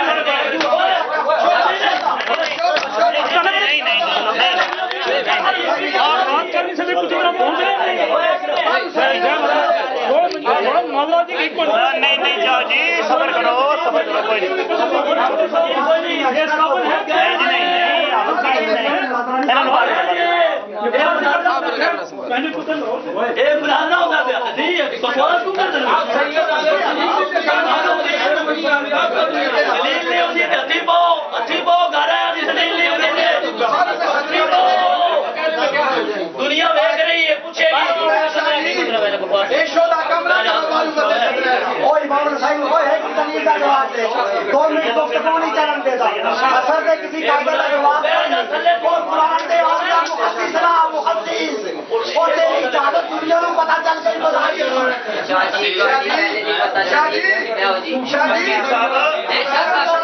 بات کرنے سے بھی کچھ پہنچ رہے نہیں نہیں جاؤ جی صبر کرو صبر کرو کوئی دنیا دیکھ رہی ہے پوچھے کسی قاعدے کا جواب دنیا میں پتا چل گئی.